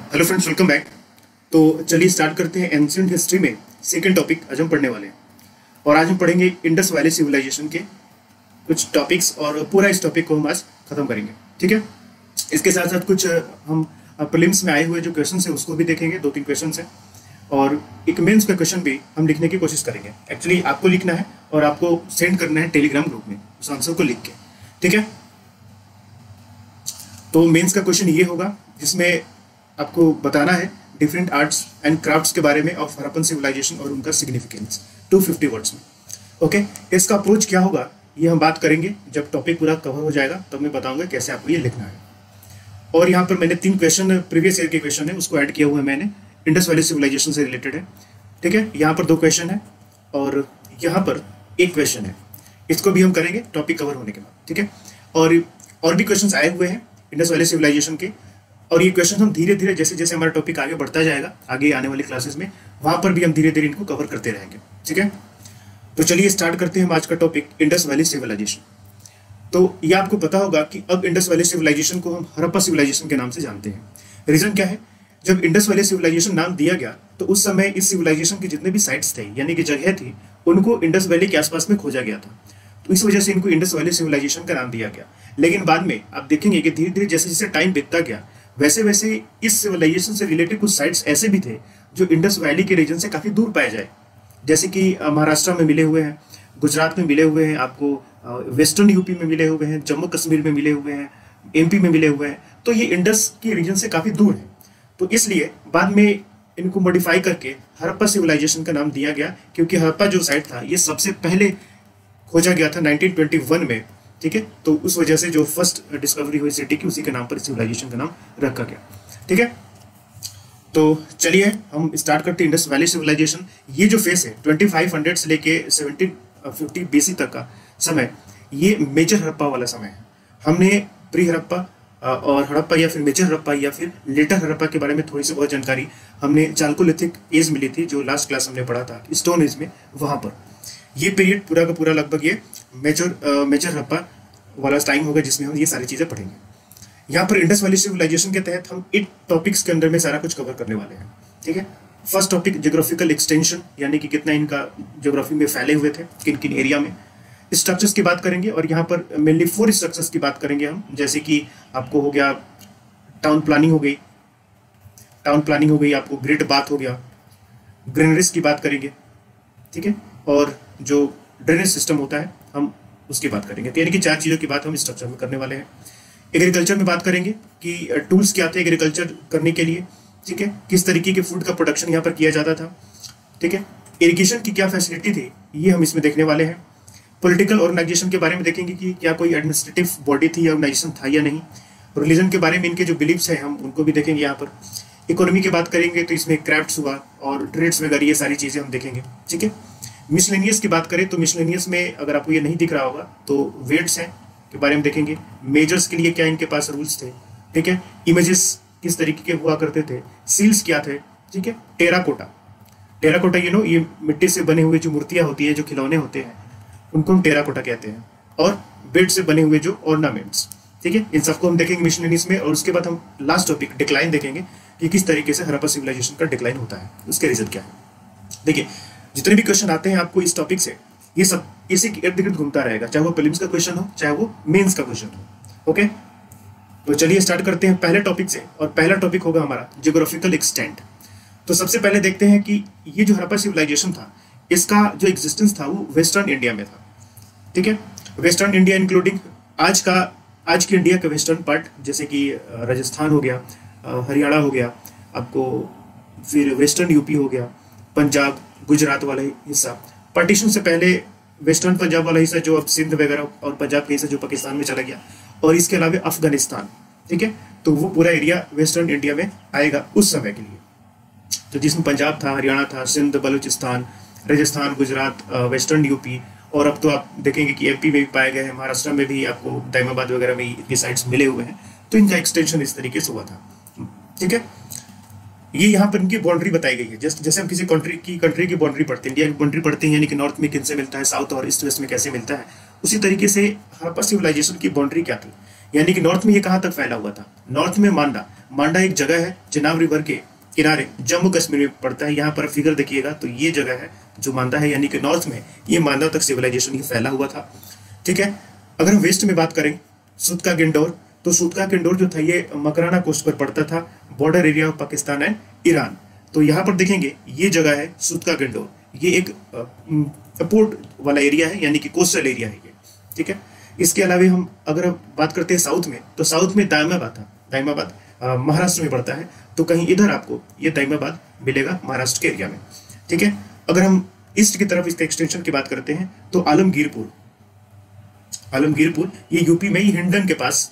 Hello friends, welcome back. तो चलिए start करते हैं। एंशिएंट हिस्ट्री में सेकंड टॉपिक आज हम पढ़ने वाले हैं और आज हम पढ़ेंगे इंडस वैली सिविलाइजेशन के कुछ टॉपिक्स और पूरा इस टॉपिक को हम आज खत्म करेंगे। ठीक है, इसके साथ साथ कुछ हम प्रीलिम्स में आए हुए जो क्वेश्चन है उसको भी देखेंगे। 2-3 क्वेश्चन है और एक मेंस का क्वेश्चन भी हम लिखने की कोशिश करेंगे। एक्चुअली आपको लिखना है और आपको सेंड करना है टेलीग्राम ग्रुप में उस आंसर को लिख के। ठीक है, तो मेंस का क्वेश्चन ये होगा जिसमें आपको बताना है डिफरेंट आर्ट्स एंड क्राफ्ट्स के बारे में ऑफ हड़प्पन सिविलाइजेशन और उनका सिग्निफिकेंस 250 वर्ड्स में। ओके, इसका अप्रोच क्या होगा ये हम बात करेंगे जब टॉपिक पूरा कवर हो जाएगा, तब मैं बताऊंगा कैसे आपको ये लिखना है। और यहाँ पर मैंने 3 क्वेश्चन प्रीवियस ईयर के क्वेश्चन है उसको ऐड किया हुआ है मैंने, इंडस वैली सिविलाइजेशन से रिलेटेड है। ठीक है, यहाँ पर 2 क्वेश्चन है और यहाँ पर 1 क्वेश्चन है। इसको भी हम करेंगे टॉपिक कवर होने के बाद। ठीक है, और भी क्वेश्चन आए हुए हैं इंडस वैली सिविलाइजेशन के, और ये क्वेश्चन हम धीरे धीरे जैसे जैसे हमारा टॉपिक आगे बढ़ता जाएगा आगे आने वाली क्लासेस में, वहां पर भी हम धीरे धीरे इनको कवर करते रहेंगे। ठीक है, तो चलिए स्टार्ट करते हैं हम आज का टॉपिक इंडस वैली सिविलाइजेशन। तो ये आपको पता होगा कि अब इंडस वैली सिविलाइजेशन को हम हड़प्पा सिविलाइजेशन के नाम से जानते हैं। रीजन क्या है, जब इंडस वैली सिविलाइजेशन नाम दिया गया तो उस समय इस सिविलाइजेशन के जितने भी साइट्स थे यानी कि जगह थी उनको इंडस वैली के आसपास में खोजा गया था, तो इस वजह से इनको इंडस वैली सिविलाइजेशन का नाम दिया गया। लेकिन बाद में आप देखेंगे कि धीरे धीरे जैसे जैसे टाइम बीतता गया वैसे वैसे इस सिविलाइजेशन से रिलेटेड कुछ साइट्स ऐसे भी थे जो इंडस वैली के रीजन से काफी दूर पाए जाए, जैसे कि महाराष्ट्र में मिले हुए हैं, गुजरात में मिले हुए हैं, आपको वेस्टर्न यूपी में मिले हुए हैं, जम्मू कश्मीर में मिले हुए हैं, एमपी में मिले हुए हैं। तो ये इंडस के रीजन से काफी दूर है, तो इसलिए बाद में इनको मॉडिफाई करके हड़प्पा सिविलाइजेशन का नाम दिया गया, क्योंकि हड़प्पा जो साइट था ये सबसे पहले खोजा गया था 1921 में। ठीक है, तो उस वजह से जो फर्स्ट डिस्कवरी हुई सिटी की उसी के नाम पर सिविलाइजेशन का नाम रखा गया। ठीक है, तो चलिए हम स्टार्ट करते हैं इंडस वैली सिविलाइजेशन। ये जो फेस है 2500 से लेके 1750 बीसी तक का समय, ये मेजर हड़प्पा वाला समय है। हमने प्री हड़प्पा और हड़प्पा या फिर मेजर हड़प्पा या फिर लेटर हड़प्पा के बारे में थोड़ी सी बहुत जानकारी हमने चालकोलिथिक एज मिली थी जो लास्ट क्लास हमने पढ़ा था स्टोन एज में, वहां पर ये पीरियड पूरा का पूरा लगभग ये मेजर हड़प्पा वाला टाइम होगा जिसमें हम ये सारी चीजें पढ़ेंगे। यहाँ पर इंडस वैली सिविलाइजेशन के तहत हम 8 टॉपिक्स के अंदर में सारा कुछ कवर करने वाले हैं। ठीक है, फर्स्ट टॉपिक ज्योग्राफिकल एक्सटेंशन, यानी कि कितना इनका ज्योग्राफी में फैले हुए थे, किन किन एरिया में। स्ट्रक्चर्स की बात करेंगे और यहाँ पर मेनली 4 स्ट्रक्चर्स की बात करेंगे हम, जैसे कि आपको हो गया टाउन प्लानिंग हो गई, आपको ग्रिड बाथ हो गया, ग्रेनरीज की बात करेंगे। ठीक है, और जो ड्रेनेज सिस्टम होता है हम उसकी बात करेंगे। तो यानी कि 4 चीज़ों की बात हम स्ट्रक्चर में करने वाले हैं। एग्रीकल्चर में बात करेंगे कि टूल्स क्या थे एग्रीकल्चर करने के लिए। ठीक है, किस तरीके के फूड का प्रोडक्शन यहाँ पर किया जाता था। ठीक है, इरिगेशन की क्या फैसिलिटी थी ये हम इसमें देखने वाले हैं। पॉलिटिकल ऑर्गेनाइजेशन के बारे में देखेंगे कि क्या कोई एडमिनिस्ट्रेटिव बॉडी थी या ऑर्गेनाइजेशन था या नहीं। रिलीजन के बारे में इनके जो बिलीव्स हैं हम उनको भी देखेंगे यहाँ पर। इकोनॉमी की बात करेंगे तो इसमें क्राफ्ट्स हुआ और ट्रेड्स वगैरह ये सारी चीज़ें हम देखेंगे। ठीक है, मिसलेनियस की बात करें तो मिसलेनियस में अगर आपको ये नहीं दिख रहा होगा तो वेट्स हैं के बारे में देखेंगे, मेजर्स के लिए क्या इनके पास रूल्स थे। ठीक है, इमेजेस किस तरीके के हुआ करते थे, सील्स क्या थे। ठीक है, टेराकोटा ये मिट्टी से बने हुए जो मूर्तियां होती है, जो खिलौने होते हैं उनको हम टेराकोटा कहते हैं, और बेड से बने हुए जो ऑर्नामेंट्स। ठीक है, इन सबको हम देखेंगे मिशनरीज में। और उसके बाद हम लास्ट टॉपिक डिक्लाइन देखेंगे कि किस तरीके से हड़प्पा सिविलाइजेशन का डिक्लाइन होता है, उसके रीजन क्या है। देखिए, जितने भी क्वेश्चन आते हैं आपको इस टॉपिक से, ये सब इसी के इर्द गिर्द घूमता रहेगा, चाहे वो प्रीलिम्स का क्वेश्चन हो चाहे वो मेंस का क्वेश्चन हो। ओके, तो चलिए स्टार्ट करते हैं पहले टॉपिक से, और पहला टॉपिक होगा हमारा जियोग्राफिकल एक्सटेंट। तो सबसे पहले देखते हैं कि ये जो हड़प्पा सिविलाइजेशन था इसका जो एग्जिस्टेंस था वो वेस्टर्न इंडिया में था। ठीक है, वेस्टर्न इंडिया इंक्लूडिंग आज की इंडिया का वेस्टर्न पार्ट, जैसे कि राजस्थान हो गया, हरियाणा हो गया, आपको फिर वेस्टर्न यूपी हो गया, पंजाब, गुजरात वाला हिस्सा। पार्टीशन से पहले वेस्टर्न पंजाब वाला हिस्सा जो अब सिंध वगैरह और पंजाब का हिस्सा जो पाकिस्तान में चला गया, और इसके अलावा अफगानिस्तान। ठीक है, तो वो पूरा एरिया वेस्टर्न इंडिया में आएगा उस समय के लिए, तो जिसमें पंजाब था, हरियाणा था, सिंध, बलूचिस्तान, राजस्थान, गुजरात, वेस्टर्न यूपी, और अब तो आप देखेंगे कि एमपी में भी पाए गए हैं, महाराष्ट्र में भी आपको दाइमाबाद वगैरह में इनके साइट्स मिले हुए हैं। तो इनका एक्सटेंशन इस तरीके से हुआ था। ठीक है, ये यहाँ पर इनकी बाउंड्री बताई गई है। जैसे हम किसी कंट्री की बाउंड्री पढ़ते हैं, इंडिया की बाउंड्री पढ़ते हैं, यानी कि नॉर्थ में किनसे मिलता है, साउथ और ईस्ट वेस्ट में कैसे मिलता है, उसी तरीके से हड़प्पा सिविलाइजेशन की बाउंड्री क्या थी, यानी कि नॉर्थ में ये कहाँ तक फैला हुआ था। नॉर्थ में मांडा एक जगह है चिनाब रिवर के किनारे जम्मू कश्मीर में पड़ता है। यहाँ पर फिगर देखिएगा तो ये जगह है जो मांडा है, यानी कि नॉर्थ में ये मांडा तक सिविलाइजेशन ही फैला हुआ था। ठीक है, अगर हम वेस्ट में बात करें सूतका गिंडोर, तो सूतका गिंडोर जो था ये मकराना कोस्ट पर पड़ता था, border area of Pakistan and Iran. तो यहाँ पर देखेंगे ये जगह है सूतका गिंडोर, ये एक पोर्ट वाला एरिया है, यानी कि कोस्टल एरिया है ये। ठीक है, इसके अलावा हम अगर बात करते हैं साउथ में, तो साउथ में दायमाबाद था, दायमाबाद महाराष्ट्र में पड़ता है, तो कहीं इधर आपको ये दायमाबाद मिलेगा महाराष्ट्र के एरिया में। ठीक है, अगर हम ईस्ट की तरफ इसके एक्सटेंशन की बात करते हैं तो आलमगीरपुर, आलमगीरपुर ये यूपी में ही हिंडन के पास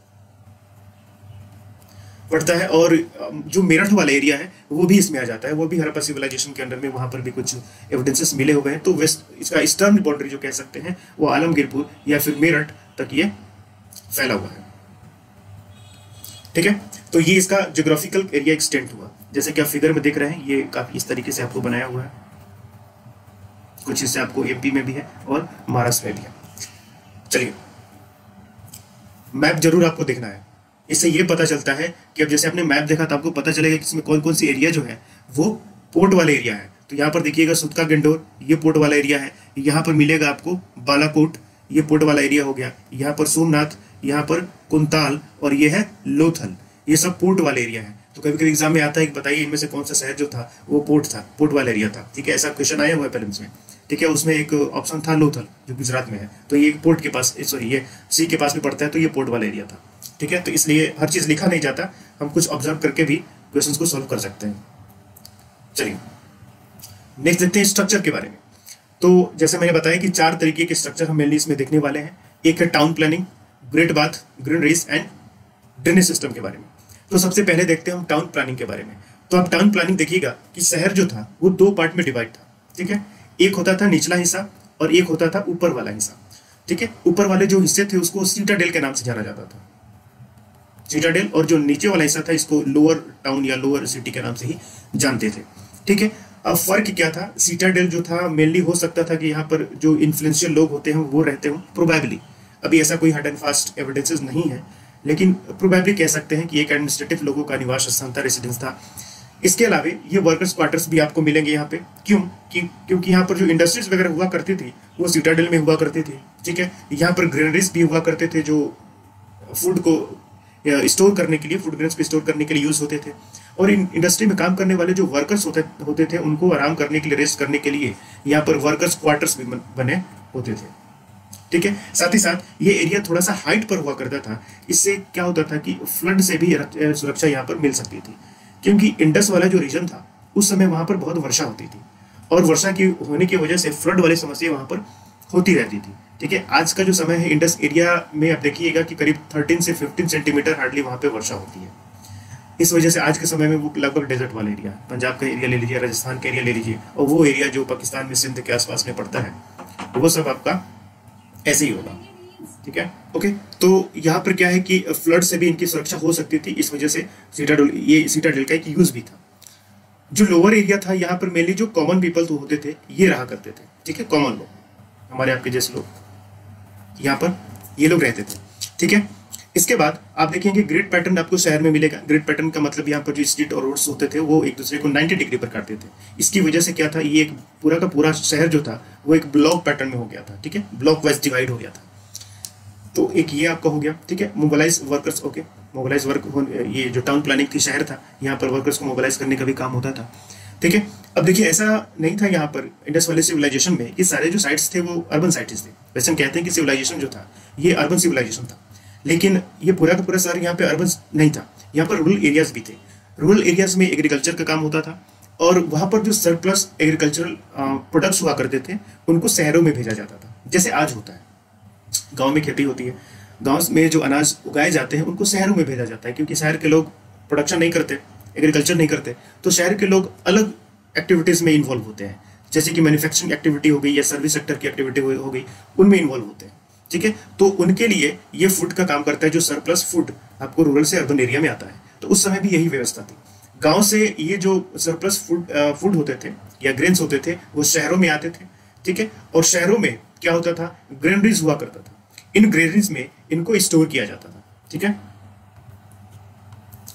पड़ता है, और जो मेरठ वाला एरिया है वो भी इसमें आ जाता है, वो भी हड़प्पा सिविलाइजेशन के अंडर में, वहां पर भी कुछ एविडेंसेस मिले हुए हैं। तो वेस्ट इसका ईस्टर्न बाउंड्री जो कह सकते हैं वो आलमगीरपुर या फिर मेरठ तक ये फैला हुआ है। ठीक है, तो ये इसका ज्योग्राफिकल एरिया एक्सटेंड हुआ, जैसे कि आप फिगर में देख रहे हैं, ये काफी इस तरीके से आपको बनाया हुआ है, कुछ हिस्से आपको एमपी में भी है और महाराष्ट्र में भी है। चलिए, मैप जरूर आपको देखना है, इससे ये पता चलता है कि अब जैसे आपने मैप देखा तो आपको पता चलेगा कि इसमें कौन कौन सी एरिया जो है वो पोर्ट वाले एरिया है। तो यहाँ पर देखिएगा सूतका गिंडोर ये पोर्ट वाला एरिया है, यहाँ पर मिलेगा आपको बालाकोट ये पोर्ट वाला एरिया हो गया, यहाँ पर सोमनाथ, यहाँ पर कुंताल और ये है लोथल, ये सब पोर्ट वाले एरिया है। तो कभी कभी एग्जाम में आता है कि बताइए इनमें से कौन सा शहर जो था वो पोर्ट था, पोर्ट वाला एरिया था। ठीक है, ऐसा क्वेश्चन आया हुआ है प्रीलिम्स में। ठीक है, उसमें एक ऑप्शन था लोथल जो गुजरात में है, तो ये पोर्ट के पास, सॉरी ये सी के पास में पड़ता है, तो ये पोर्ट वाला एरिया था। ठीक है, तो इसलिए हर चीज लिखा नहीं जाता, हम कुछ ऑब्जर्व करके भी क्वेश्चंस को सॉल्व कर सकते हैं। चलिए नेक्स्ट देखते हैं स्ट्रक्चर के बारे में। तो जैसे मैंने बताया कि 4 तरीके के स्ट्रक्चर हम मेनली इसमें देखने वाले हैं। एक है town planning, great bath, granaries and drainage system के बारे में। तो सबसे पहले देखते हैं हम टाउन प्लानिंग के बारे में। तो आप टाउन प्लानिंग देखिएगा कि शहर जो था वो 2 पार्ट में डिवाइड था। ठीक है, एक होता था निचला हिस्सा और एक होता था ऊपर वाला हिस्सा। ठीक है, ऊपर वाले जो हिस्से थे उसको सीटाडेल के नाम से जाना जाता था, सीटाडेल, और जो नीचे वाला हिस्सा था इसको लोअर टाउन या लोअर सिटी के नाम से ही जानते थे। ठीक है, अब फर्क क्या था, सीटाडेल जो था मेनली हो सकता था कि यहाँ पर जो इन्फ्लुएंशियल लोग होते हैं वो रहते हों, प्रोबेबली, अभी ऐसा कोई हार्ड एंड फास्ट एविडेंसेस नहीं है, लेकिन प्रोबेबली कह सकते हैं कि एक एडमिनिस्ट्रेटिव लोगों का निवास स्थान था, रेसिडेंस था। इसके अलावा ये वर्कर्स क्वार्टर्स भी आपको मिलेंगे यहाँ पे, क्योंकि यहाँ पर जो इंडस्ट्रीज वगैरह हुआ करती थी वो सीटाडेल में हुआ करती थी। ठीक है, यहाँ पर ग्रेनरीज भी हुआ करते थे जो फूड को स्टोर करने के लिए, फूड ग्रेन्स को स्टोर करने के लिए यूज होते थे, और इन इंडस्ट्री में काम करने वाले जो वर्कर्स होते थे उनको आराम करने के लिए, रेस्ट करने के लिए यहाँ पर वर्कर्स क्वार्टर्स भी बने होते थे। ठीक है, साथ ही साथ ये एरिया थोड़ा सा हाइट पर हुआ करता था, इससे क्या होता था कि फ्लड से भी सुरक्षा यहाँ पर मिल सकती थी, क्योंकि इंडस वाला जो रीजन था उस समय वहां पर बहुत वर्षा होती थी, और वर्षा की होने की वजह से फ्लड वाली समस्या वहां पर होती रहती थी। ठीक है, आज का जो समय है इंडस एरिया में आप देखिएगा कि करीब 13 से 15 सेंटीमीटर हार्डली वहां पे वर्षा होती है। इस वजह से आज के समय में वो लगभग डेजर्ट वाला एरिया, पंजाब का एरिया ले लीजिए, राजस्थान का एरिया ले लीजिए, और वो एरिया जो पाकिस्तान में सिंध के आसपास में पड़ता है वो सब आपका ऐसे ही होगा। ठीक है, ओके, तो यहाँ पर क्या है कि फ्लड से भी इनकी सुरक्षा हो सकती थी, इस वजह से सीटाडेल का एक यूज भी था। जो लोअर एरिया था यहाँ पर मेनली जो कॉमन पीपल तो होते थे ये रहा करते थे। ठीक है, कॉमन लोग, हमारे आपके जैसे लोग यहाँ पर ये लोग रहते थे। ठीक है, इसके बाद आप देखेंगे ग्रिड पैटर्न आपको शहर में मिलेगा। ग्रिड पैटर्न का मतलब यहाँ पर जो स्ट्रीट और रोड्स होते थे वो एक दूसरे को 90 डिग्री पर काटते थे। इसकी वजह से क्या था, ये एक पूरा का पूरा शहर जो था वो एक ब्लॉक पैटर्न में हो गया था। ठीक है, ब्लॉक वाइज डिवाइड हो गया था। तो एक ये आपका हो गया। ठीक है, mobilize workers, okay, mobilize work, ये जो टाउन प्लानिंग थी शहर था, यहाँ पर वर्कर्स को मोबाइलाइज करने का भी काम होता था। ठीक है, अब देखिए ऐसा नहीं था यहाँ पर इंडस वैली सिविलाइजेशन में कि सारे जो साइट्स थे वो अर्बन साइट्स थे। वैसे हम कहते हैं कि सिविलाइजेशन जो था ये अर्बन सिविलाइजेशन था, लेकिन ये पूरा का पूरा शहर यहाँ पे अर्बन नहीं था, यहाँ पर रूरल एरियाज भी थे। रूरल एरियाज में एग्रीकल्चर का काम होता था, और वहाँ पर जो सरप्लस एग्रीकल्चरल प्रोडक्ट्स हुआ करते थे उनको शहरों में भेजा जाता था, जैसे आज होता है। गाँव में खेती होती है, गाँव में जो अनाज उगाए जाते हैं उनको शहरों में भेजा जाता है, क्योंकि शहर के लोग प्रोडक्शन नहीं करते, एग्रीकल्चर नहीं करते, तो शहर के लोग अलग एक्टिविटीज़ में इन्वॉल्व होते हैं, जैसे कि मैन्युफैक्चरिंग एक्टिविटी हो गई या सर्विस सेक्टर की एक्टिविटी हो गई, उनमें इन्वॉल्व होते हैं। ठीक है, तो उनके लिए ये फूड का काम करता है, जो सरप्लस फूड आपको रूरल से अर्बन एरिया में आता है। तो उस समय भी यही व्यवस्था थी। गांव से ये जो सरप्लस फूड होते थे या ग्रेन्स होते थे वो शहरों में आते थे। ठीक है, और शहरों में क्या होता था, ग्रेनरीज हुआ करता था, इन ग्रेनरीज में इनको स्टोर किया जाता था। ठीक है,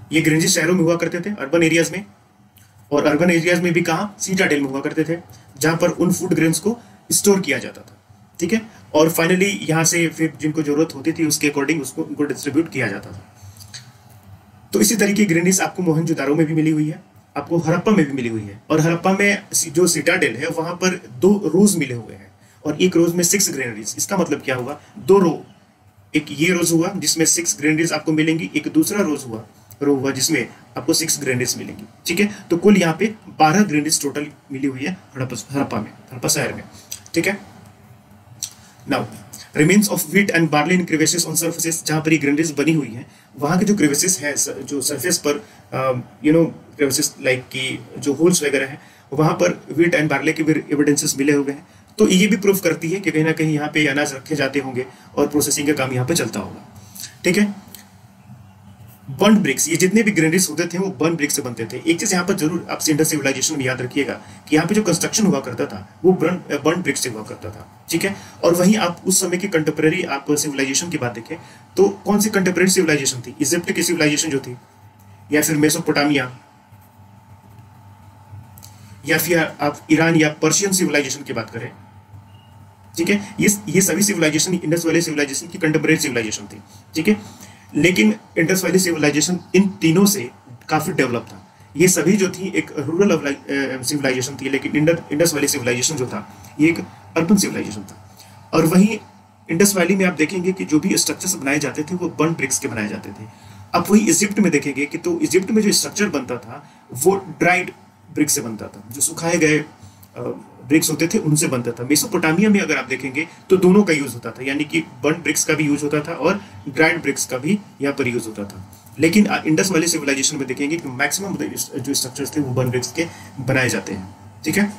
ये ग्रेंजेस शहरों में हुआ करते थे, अर्बन एरियाज में, और अर्बन एरियाज में भी कहाँ, सीटाडेल में हुआ करते थे, जहाँ पर उन फूड ग्रेन्स को स्टोर किया जाता था। ठीक है, और फाइनली यहाँ से फिर जिनको जरूरत होती थी उसके अकॉर्डिंग उसको उनको डिस्ट्रीब्यूट किया जाता था। तो इसी तरीके की ग्रेनेस आपको मोहनजोदारो में भी मिली हुई है, आपको हड़प्पा में भी मिली हुई है, और हड़प्पा में जो सिटाडेल है वहां पर 2 रोज मिले हुए हैं, और एक रोज में 6 ग्रेनरीज। इसका मतलब क्या हुआ, 2 रो, एक ये रोज हुआ जिसमें 6 ग्रेनरीज आपको मिलेंगी, एक दूसरा रो हुआ जिसमें आपको 6 ग्रेनरीज मिलेंगी। ठीक है, तो कुल यहाँ पे 12 ग्रेनरीज टोटल मिली हुई है हड़प्पा शहर में। ठीक है, now remains of wheat and barley in crevices on surfaces, जहाँ पर ये ग्रेनरीज बनी हुई है वहाँ के जो क्रेविसेस है, जो सरफेस पर क्रेविसेस लाइक की जो होल्स वगैरह हैं, वहाँ पर व्हीट एंड बार्ले के भी एविडेंसेस मिले हुए हैं। तो ये भी प्रूफ करती है कि कहीं ना कहीं यहाँ पे अनाज रखे जाते होंगे और प्रोसेसिंग का काम यहाँ पे चलता होगा। ठीक है, बर्न ब्रिक्स, ये जितने भी ग्रेनरीज होते थे वो बर्न ब्रिक्स से बनते थे। एक चीज यहाँ पर जरूर आप इंडस सिविलाइजेशन में याद रखिएगा कि यहाँ पे जो कंस्ट्रक्शन हुआ करता था वो बर्न ब्रिक्स से हुआ करता था। ठीक है, और वहीं आप उस समय की कंटेम्प्रेरी आप सिविलाइजेशन की बात देखें तो कौन सी कंटेम्प्रेरी सिविलाइजेशन थी, इजिप्ट की सिविलाइजेशन जो थी, या फिर मेसोपोटामिया, या फिर आप ईरान या पर्शियन सिविलाइजेशन की बात करें। ठीक है, ये सभी सिविलाइजेशन इंडस वैली सिविलाइजेशन की कंटेम्प्रेरी सिविलाइजेशन थी। ठीक है, लेकिन इंडस वैली सिविलाइजेशन इन तीनों से काफी डेवलप था। ये सभी जो थी एक रूरल सिविलाइजेशन थी, लेकिन इंडस वैली सिविलाइजेशन जो था ये एक अर्बन सिविलाइजेशन था। और वहीं इंडस वैली में आप देखेंगे कि जो भी स्ट्रक्चर्स बनाए जाते थे वो बर्न ब्रिक्स के बनाए जाते थे। आप वही इजिप्ट में देखेंगे कि तो इजिप्ट में जो स्ट्रक्चर बनता था वो ड्राइड ब्रिक्स से बनता था, जो सुखाए गए ब्रिक्स होते थे उनसे बनता था। मेसोपोटामिया में अगर आप देखेंगे तो दोनों का यूज होता था, यानी कि बर्न ब्रिक्स का भी यूज होता था और ड्राइड ब्रिक्स का भी यहाँ पर यूज होता था। लेकिन इंडस वैली सिविलाइजेशन में देखेंगे कि मैक्सिमम जो स्ट्रक्चर्स थे वो बर्न ब्रिक्स के बनाए जाते हैं। ठीक है,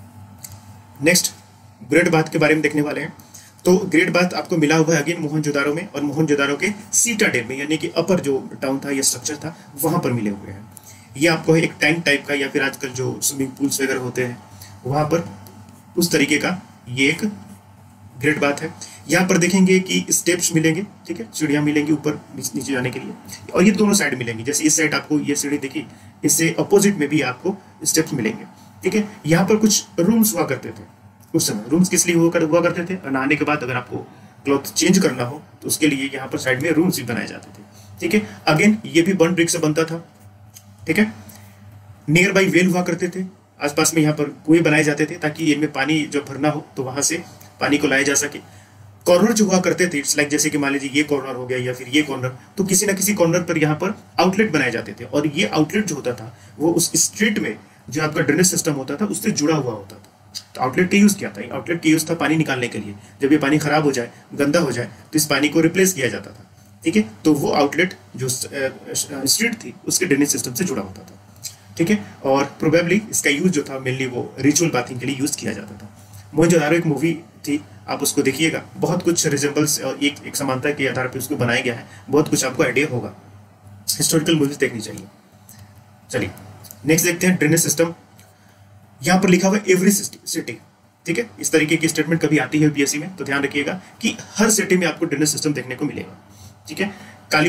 नेक्स्ट ग्रेट बाथ के बारे में देखने वाले हैं। तो ग्रेट बाथ आपको मिला हुआ है अगेन मोहनजोदारो में, और मोहनजोदारो के सीटाडेल में, यानी कि अपर जो टाउन था या स्ट्रक्चर था वहां पर मिले हुए हैं। ये आपको एक टैंक टाइप का, या फिर आजकल जो स्विमिंग पूल्स वगैरह होते हैं वहां पर उस तरीके का ये एक ग्रेट बात है। यहाँ पर देखेंगे कि स्टेप्स मिलेंगे। ठीक है, सीढ़ियाँ मिलेंगी ऊपर नीचे जाने के लिए, और ये दोनों साइड मिलेंगी। जैसे इस साइड आपको ये सीढ़ी देखी, इससे अपोजिट में भी आपको स्टेप्स मिलेंगे। ठीक है, यहाँ पर कुछ रूम्स हुआ करते थे उस समय। रूम्स किस लिए हुआ करते थे, नहाने के बाद अगर आपको क्लॉथ चेंज करना हो तो उसके लिए यहाँ पर साइड में रूम्स भी बनाए जाते थे। ठीक है, अगेन ये भी बर्न ब्रिक से बनता था। ठीक है, नियर बाई वेल हुआ करते थे, आसपास में यहाँ पर कुएं बनाए जाते थे ताकि इनमें पानी जब भरना हो तो वहां से पानी को लाया जा सके। कॉर्नर जो हुआ करते थे, इट्स लाइक जैसे कि मान लीजिए ये कॉर्नर हो गया या फिर ये कॉर्नर, तो किसी ना किसी कॉर्नर पर यहाँ पर आउटलेट बनाए जाते थे, और ये आउटलेट जो होता था वो उस स्ट्रीट में जो आपका ड्रेनेज सिस्टम होता था उससे जुड़ा हुआ होता था। तो आउटलेट का यूज क्या था, आउटलेट का यूज था पानी निकालने के लिए। जब ये पानी खराब हो जाए, गंदा हो जाए, तो इस पानी को रिप्लेस किया जाता था। ठीक है, तो वो आउटलेट जो स्ट्रीट थी उसके ड्रेनेज सिस्टम से जुड़ा होता था। ठीक है, और प्रोबेबली इसका यूज जो था मेनली वो रिचुअल बाथिंग के लिए यूज किया जाता था। मोहनजोदारो एक मूवी थी, आप उसको देखिएगा, बहुत कुछ रिजेंबल्स और एक समानता के आधार पर उसको बनाया गया है, बहुत कुछ आपको आइडिया होगा। हिस्टोरिकल मूवीज देखनी चाहिए। चलिए नेक्स्ट देखते हैं ड्रेनेज सिस्टम। यहाँ पर लिखा हुआ है एवरी सिटी। ठीक है, इस तरीके की स्टेटमेंट कभी आती है यूपीएससी में तो ध्यान रखिएगा कि हर सिटी में आपको ड्रेनेज सिस्टम देखने को मिलेगा। ठीक है,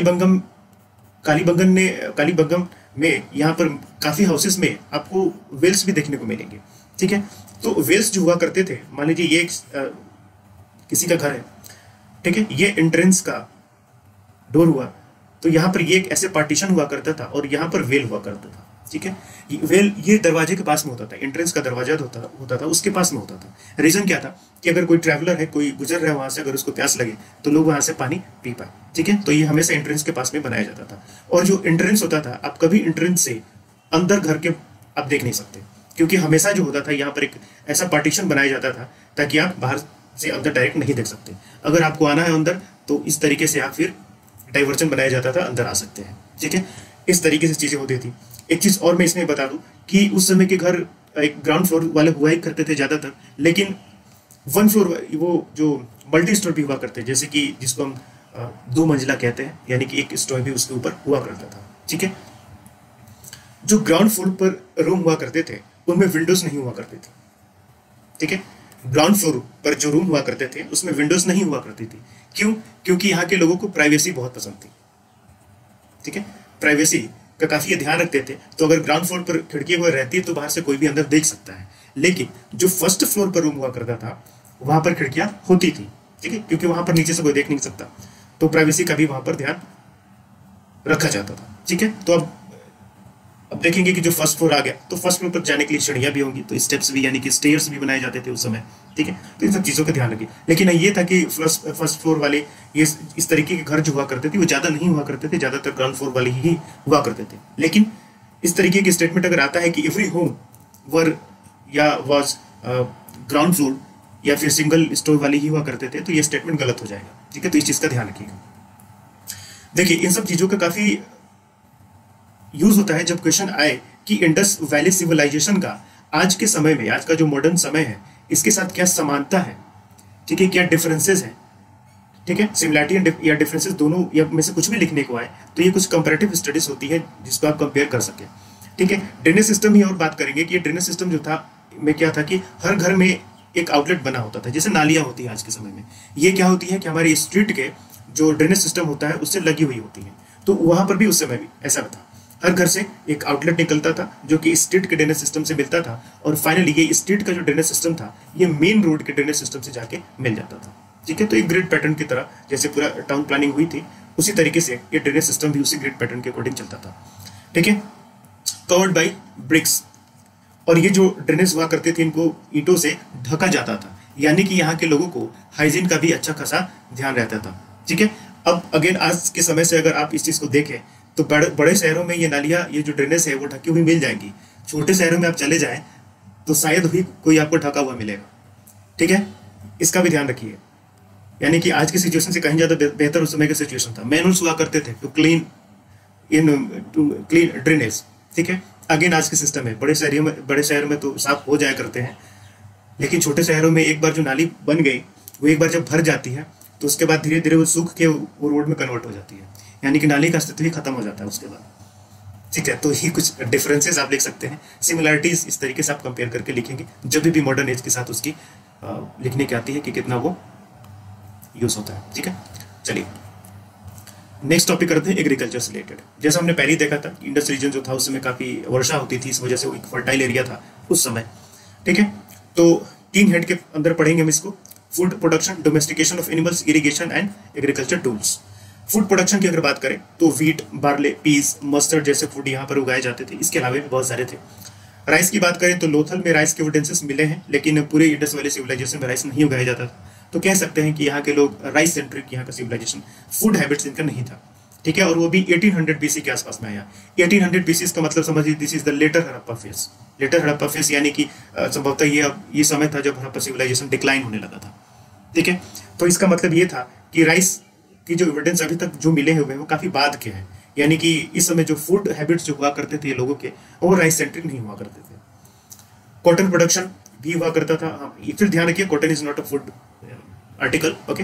कालीबंगम में यहाँ पर काफी हाउसेस में आपको वेल्स भी देखने को मिलेंगे। ठीक है, तो वेल्स जो हुआ करते थे, मान लीजिए ये किसी का घर है। ठीक है, ये एंट्रेंस का डोर हुआ, तो यहाँ पर ये एक ऐसे पार्टीशन हुआ करता था और यहाँ पर वेल हुआ करता था। ठीक है, वेल ये दरवाजे के पास में होता था, एंट्रेंस का दरवाजा होता था उसके पास में होता था। रीजन क्या था कि अगर कोई ट्रैवलर है, कोई गुजर रहा है वहां से, अगर उसको प्यास लगे तो लोग वहां से पानी पी पाए। ठीक है, तो ये हमेशा एंट्रेंस के पास में बनाया जाता था। और जो एंट्रेंस होता था, आप कभी एंट्रेंस से अंदर घर के आप देख नहीं सकते, क्योंकि हमेशा जो होता था यहाँ पर एक ऐसा पार्टीशन बनाया जाता था ताकि आप बाहर से अंदर डायरेक्ट नहीं देख सकते। अगर आपको आना है अंदर तो इस तरीके से आप फिर डाइवर्जन बनाया जाता था, अंदर आ सकते हैं। ठीक है, इस तरीके से चीजें होती थी। एक चीज और मैं इसमें बता दूं कि उस समय के घर एक ग्राउंड फ्लोर वाले हुआ ही करते थे ज्यादातर, लेकिन 1 फ्लोर वो जो मल्टी स्टोर भी हुआ करते, जैसे कि जिसको हम 2 मंजिला कहते हैं, यानी कि एक स्टोर भी उसके ऊपर हुआ करता था। ठीक है, जो ग्राउंड फ्लोर पर रूम हुआ करते थे उनमें विंडोज नहीं हुआ करते थे। ठीक है, ग्राउंड फ्लोर पर जो रूम हुआ करते थे उसमें विंडोज नहीं हुआ करती थी। क्यों? क्योंकि यहाँ के लोगों को प्राइवेसी बहुत पसंद थी। ठीक है, प्राइवेसी का काफी ध्यान रखते थे। तो अगर ग्राउंड फ्लोर पर खिड़की हुआ रहती है तो बाहर से कोई भी अंदर देख सकता है, लेकिन जो फर्स्ट फ्लोर पर रूम हुआ करता था वहां पर खिड़कियां होती थी, ठीक है, क्योंकि वहां पर नीचे से कोई देख नहीं सकता, तो प्राइवेसी का भी वहां पर ध्यान रखा जाता था, ठीक है। तो अब देखेंगे कि जो फर्स्ट फ्लोर आ गया तो फर्स्ट फ्लोर पर जाने के लिए सीढ़ियां भी होंगी, तो स्टेप्स भी यानी कि स्टेयर्स भी बनाए जाते थे उस समय, ठीक है। तो इन सब चीज़ों का ध्यान रखिए। लेकिन ये था कि फर्स्ट फ्लोर वाले ये इस तरीके के घर जो हुआ करते थे वो ज़्यादा नहीं हुआ करते थे, ज़्यादातर ग्राउंड फ्लोर वाले ही हुआ करते थे। लेकिन इस तरीके की स्टेटमेंट अगर आता है कि एवरी होम वर या वॉज ग्राउंड फ्लोर या फिर सिंगल स्टोर वाले ही हुआ करते थे, तो ये स्टेटमेंट गलत हो जाएगा, ठीक है। तो इस चीज़ का ध्यान रखिएगा। देखिए इन सब चीज़ों का काफ़ी यूज होता है जब क्वेश्चन आए कि इंडस वैली सिविलाइजेशन का आज के समय में, आज का जो मॉडर्न समय है, इसके साथ क्या समानता है, ठीक है, क्या डिफरेंसेस हैं, ठीक है। सिमिलैरिटी या डिफरेंसेस दोनों या में से कुछ भी लिखने को आए तो ये कुछ कंपैरेटिव स्टडीज होती है जिसको आप कंपेयर कर सकें, ठीक है। ड्रेनेज सिस्टम ही और बात करेंगे कि ये ड्रेनेज सिस्टम जो था में क्या था कि हर घर में एक आउटलेट बना होता था, जैसे नालियाँ होती है आज के समय में। ये क्या होती है कि हमारे स्ट्रीट के जो ड्रेनेज सिस्टम होता है उससे लगी हुई होती है, तो वहां पर भी उस समय भी ऐसा था, हर घर से एक आउटलेट निकलता था जो कि स्ट्रीट के ड्रेनेज सिस्टम से मिलता था, और फाइनली ये स्ट्रीट का जो ड्रेनेज सिस्टम था ये मेन रोड के ड्रेनेज सिस्टम से जाके मिल जाता था, ठीक है। तो एक ग्रिड पैटर्न की तरह जैसे पूरा टाउन प्लानिंग हुई थी उसी तरीके से ये ड्रेनेज सिस्टम भी उसी ग्रिड पैटर्न के अकॉर्डिंग चलता था, ठीक है। कवर्ड बाई ब्रिक्स, और ये जो ड्रेनेज हुआ करते थे इनको ईंटों से ढका जाता था, यानी कि यहाँ के लोगों को हाइजीन का भी अच्छा खासा ध्यान रहता था, ठीक है। अब अगेन आज के समय से अगर आप इस चीज़ को देखें तो बड़े शहरों में ये नालियाँ, ये जो ड्रेनेज है वो ढकी हुई मिल जाएंगी। छोटे शहरों में आप चले जाएं तो शायद ही कोई आपको ढका हुआ मिलेगा, ठीक है। इसका भी ध्यान रखिए, यानी कि आज की सिचुएशन से कहीं ज़्यादा बेहतर उस समय का सिचुएशन था। मैनुअल्स हुआ करते थे टू क्लीन ड्रेनेज, ठीक है। अगेन आज के सिस्टम है, बड़े शहर में तो साफ हो जाया करते हैं, लेकिन छोटे शहरों में एक बार जो नाली बन गई वो एक बार जब भर जाती है तो उसके बाद धीरे धीरे वो सूख के वो रोड में कन्वर्ट हो जाती है, यानी कि नाली का अस्तित्व ही खत्म हो जाता है उसके बाद, ठीक है। तो ये कुछ डिफरेंसेस आप लिख सकते हैं, सिमिलरिटीज इस तरीके से आप कंपेयर करके लिखेंगे जब भी मॉडर्न एज के साथ उसकी लिखने की आती है कि कितना वो यूज होता है, ठीक है। चलिए नेक्स्ट टॉपिक करते हैं एग्रीकल्चर से रिलेटेड। जैसा हमने पहले ही देखा था इंडस रीजन जो था उस समय काफ़ी वर्षा होती थी, इस वजह से वो एक फर्टाइल एरिया था उस समय, ठीक है। तो 3 हेड के अंदर पढ़ेंगे हम इसको, food production, domestication of animals, irrigation and agriculture tools. Food production की अगर बात करें तो वीट, बार्ले, पीस, मस्टर्ड जैसे फूड यहाँ पर उगाए जाते थे, इसके अलावा भी बहुत सारे थे। राइस की बात करें तो लोथल में राइस के एविडेंसेस मिले हैं, लेकिन पूरे इंडस वैली सिविलाइजेशन में राइस नहीं उगाया जाता था, तो कह सकते हैं कि यहाँ के लोग राइस सेंट्रिक यहाँ का सिविलाइजेशन, फूड हैबिट्स इनका नहीं था, ठीक है। और वो भी 1800 BC के आसपास में आया। 1800 BC इसका मतलब समझिए this is the later Harappa phase. Later Harappa phase यानी कि संभवतः ये समय था जब हड़प्पा सिविलाइजेशन डिक्लाइन होने लगा था, ठीक है। तो इसका मतलब ये था कि राइस की जो एविडेंस अभी तक जो मिले हुए हैं वो काफी बाद के हैं, यानी कि इस समय जो फूड हैबिट्स जो हुआ करते थे लोगों के वो राइस सेंट्रिक नहीं हुआ करते थे। कॉटन प्रोडक्शन भी हुआ करता था। हाँ, फिर ध्यान रखिए cotton is not a food article, okay,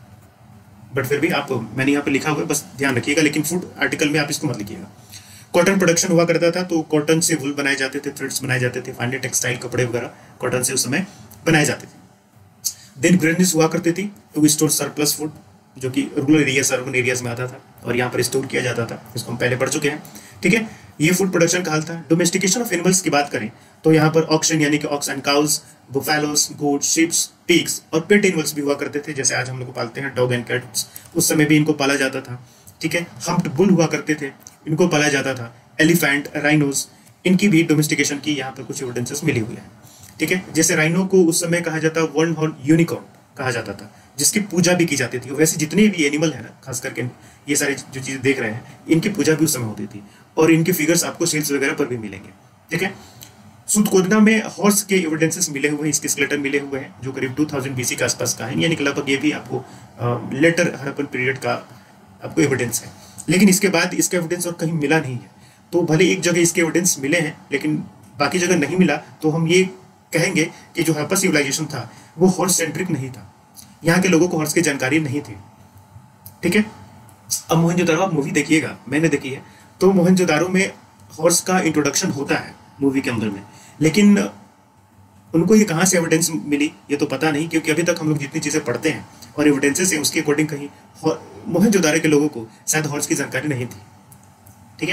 but फिर भी आप मैंने यहाँ पे लिखा हुआ है, बस ध्यान रखिएगा, लेकिन फूड आर्टिकल में आप इसको मत लिखिएगा। कॉटन प्रोडक्शन हुआ करता था, तो कॉटन से वूल बनाए जाते थे, थ्रेड्स बनाए जाते थे, फाइनली टेक्सटाइल कपड़े वगैरह कॉटन से उस समय बनाए जाते थे। देन ग्रेनिस हुआ करती थी टू स्टोर सरप्लस फूड, जो कि रूरल एरियाज अर्बन एरियाज में आता था और यहाँ पर स्टोर किया जाता था, इसको हम पहले पढ़ चुके हैं, ठीक है। ये फूड प्रोडक्शन का हाल था। डोमेस्टिकेशन ऑफ एनिमल्स की बात करें तो यहाँ पर ऑक्शन यानी कि ox and cows, buffaloes, goat, sheeps, pigs और पेट एनिमल्स भी हुआ करते थे, जैसे आज हम लोग पालते हैं डॉग एंड कैट्स, उस समय भी इनको पाला जाता था, ठीक है। हम्प्ड बुल हुआ करते थे, इनको पाला जाता था। एलिफेंट, राइनोस, इनकी भी डोमेस्टिकेशन की यहाँ पर कुछ एविडेंसेस मिली हुई है, ठीक है। जैसे राइनो को उस समय कहा जाता वन हॉर्न यूनिकॉर्न कहा जाता था, जिसकी पूजा भी की जाती थी। वैसे जितने भी एनिमल है ना, खास करके ये सारी जो चीज़ें देख रहे हैं, इनकी पूजा भी उस समय होती थी और इनके फिगर्स आपको सेल्स वगैरह पर भी मिलेंगे, ठीक है। सुतकोदना में हॉर्स के एविडेंसेस मिले हुए हैं, इसके स्केलेटन मिले हुए हैं जो करीब 2000 BC के आसपास का है, यानी कि लगभग ये भी आपको लेटर हड़प्पन पीरियड का आपको एविडेंस है। लेकिन इसके बाद इसका एविडेंस और कहीं मिला नहीं है, तो भले एक जगह इसके एविडेंस मिले हैं लेकिन बाकी जगह नहीं मिला, तो हम ये कहेंगे कि जो हड़प्पा सिविलाइजेशन था वो हॉर्स सेंट्रिक नहीं था, यहाँ के लोगों को हॉर्स की जानकारी नहीं थी, ठीक है। अब मोहनजोदारो आप मूवी देखिएगा, मैंने देखी है, तो मोहनजोदारो में हॉर्स का इंट्रोडक्शन होता है मूवी के अंदर में, लेकिन उनको ये कहाँ से एविडेंस मिली ये तो पता नहीं, क्योंकि अभी तक हम लोग जितनी चीज़ें पढ़ते हैं और एविडेंसेस हैं उसके अकॉर्डिंग कहीं मोहनजोदारो के लोगों को शायद हॉर्स की जानकारी नहीं थी, ठीक है।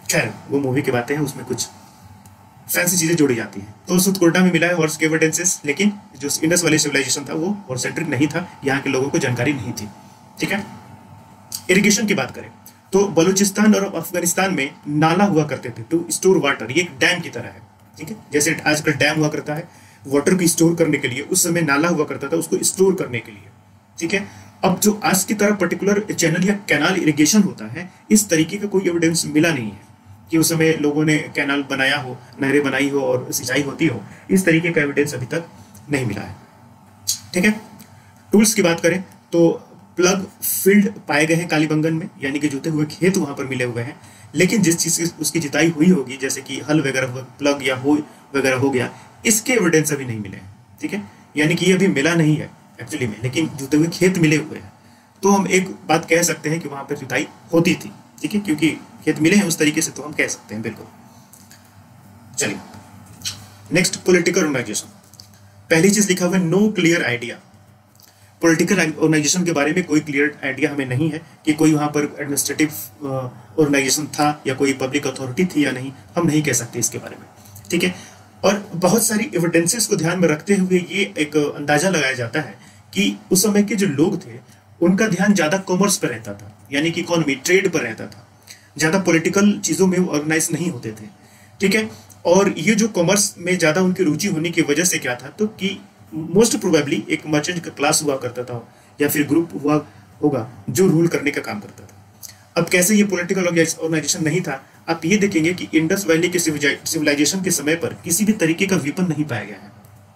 खैर वो मूवी की बातें हैं, उसमें कुछ फैंसी चीजें जोड़ी जाती हैं। तो सुतकोटा में मिला है हॉर्स के एविडेंसेस, लेकिन जो इंडस वैली सिविलाइजेशन था वो हॉर्स सेंट्रिक नहीं था, यहाँ के लोगों को जानकारी नहीं थी। ठीक है, इरिगेशन की बात करें तो बलूचिस्तान और अफगानिस्तान में नाला हुआ करते थे टू स्टोर वाटर, ये एक डैम की तरह है। ठीक है, जैसे आजकल डैम हुआ करता है वाटर को स्टोर करने के लिए, उस समय नाला हुआ करता था उसको स्टोर करने के लिए। ठीक है, अब जो आज की तरह पर्टिकुलर चैनल या कैनाल इरिगेशन होता है, इस तरीके का कोई एविडेंस मिला नहीं है कि उस समय लोगों ने कैनाल बनाया हो, नहरें बनाई हो और सिंचाई होती हो। इस तरीके का एविडेंस अभी तक नहीं मिला है। ठीक है, टूल्स की बात करें तो प्लग फील्ड पाए गए हैं कालीबंगन में, यानी कि जुते हुए खेत वहां पर मिले हुए हैं, लेकिन जिस चीज की उसकी जिताई हुई होगी, जैसे कि हल वगैरह हुआ, प्लग या हो वगैरह हो गया, इसके एविडेंस अभी नहीं मिले हैं। ठीक है, यानी कि ये अभी मिला नहीं है एक्चुअली में, लेकिन जुते हुए खेत मिले हुए हैं। तो हम एक बात कह सकते हैं कि वहां पर जुताई होती थी। ठीक है, क्योंकि खेत मिले हैं उस तरीके से, तो हम कह सकते हैं बिल्कुल। चलिए नेक्स्ट, पॉलिटिकल ऑर्गेनाइजेशन। पहली चीज लिखा हुआ है no clear idea. Political organization के बारे में कोई क्लियर आइडिया हमें नहीं है कि कोई वहां पर एडमिनिस्ट्रेटिव ऑर्गेनाइजेशन था या कोई पब्लिक अथॉरिटी थी या नहीं, हम नहीं कह सकते इसके बारे में। ठीक है, और बहुत सारी एविडेंसेस को ध्यान में रखते हुए ये एक अंदाजा लगाया जाता है कि उस समय के जो लोग थे उनका ध्यान ज्यादा कॉमर्स पर रहता था, यानी कि इकोनॉमी ट्रेड पर रहता था, ज्यादा पॉलिटिकल चीजों में ऑर्गेनाइज नहीं होते थे। ठीक है, और ये जो कॉमर्स में ज्यादा उनकी रुचि होने की वजह से क्या था, तो कि मोस्ट प्रोबेबली एक मर्चेंट का क्लास हुआ करता था या फिर ग्रुप हुआ होगा जो रूल करने का काम करता था। अब कैसे ये पॉलिटिकल ऑर्गेनाइजेशन नहीं था, आप ये देखेंगे कि इंडस वैली के सिविलाइजेशन के समय पर किसी भी तरीके का वेपन नहीं पाया गया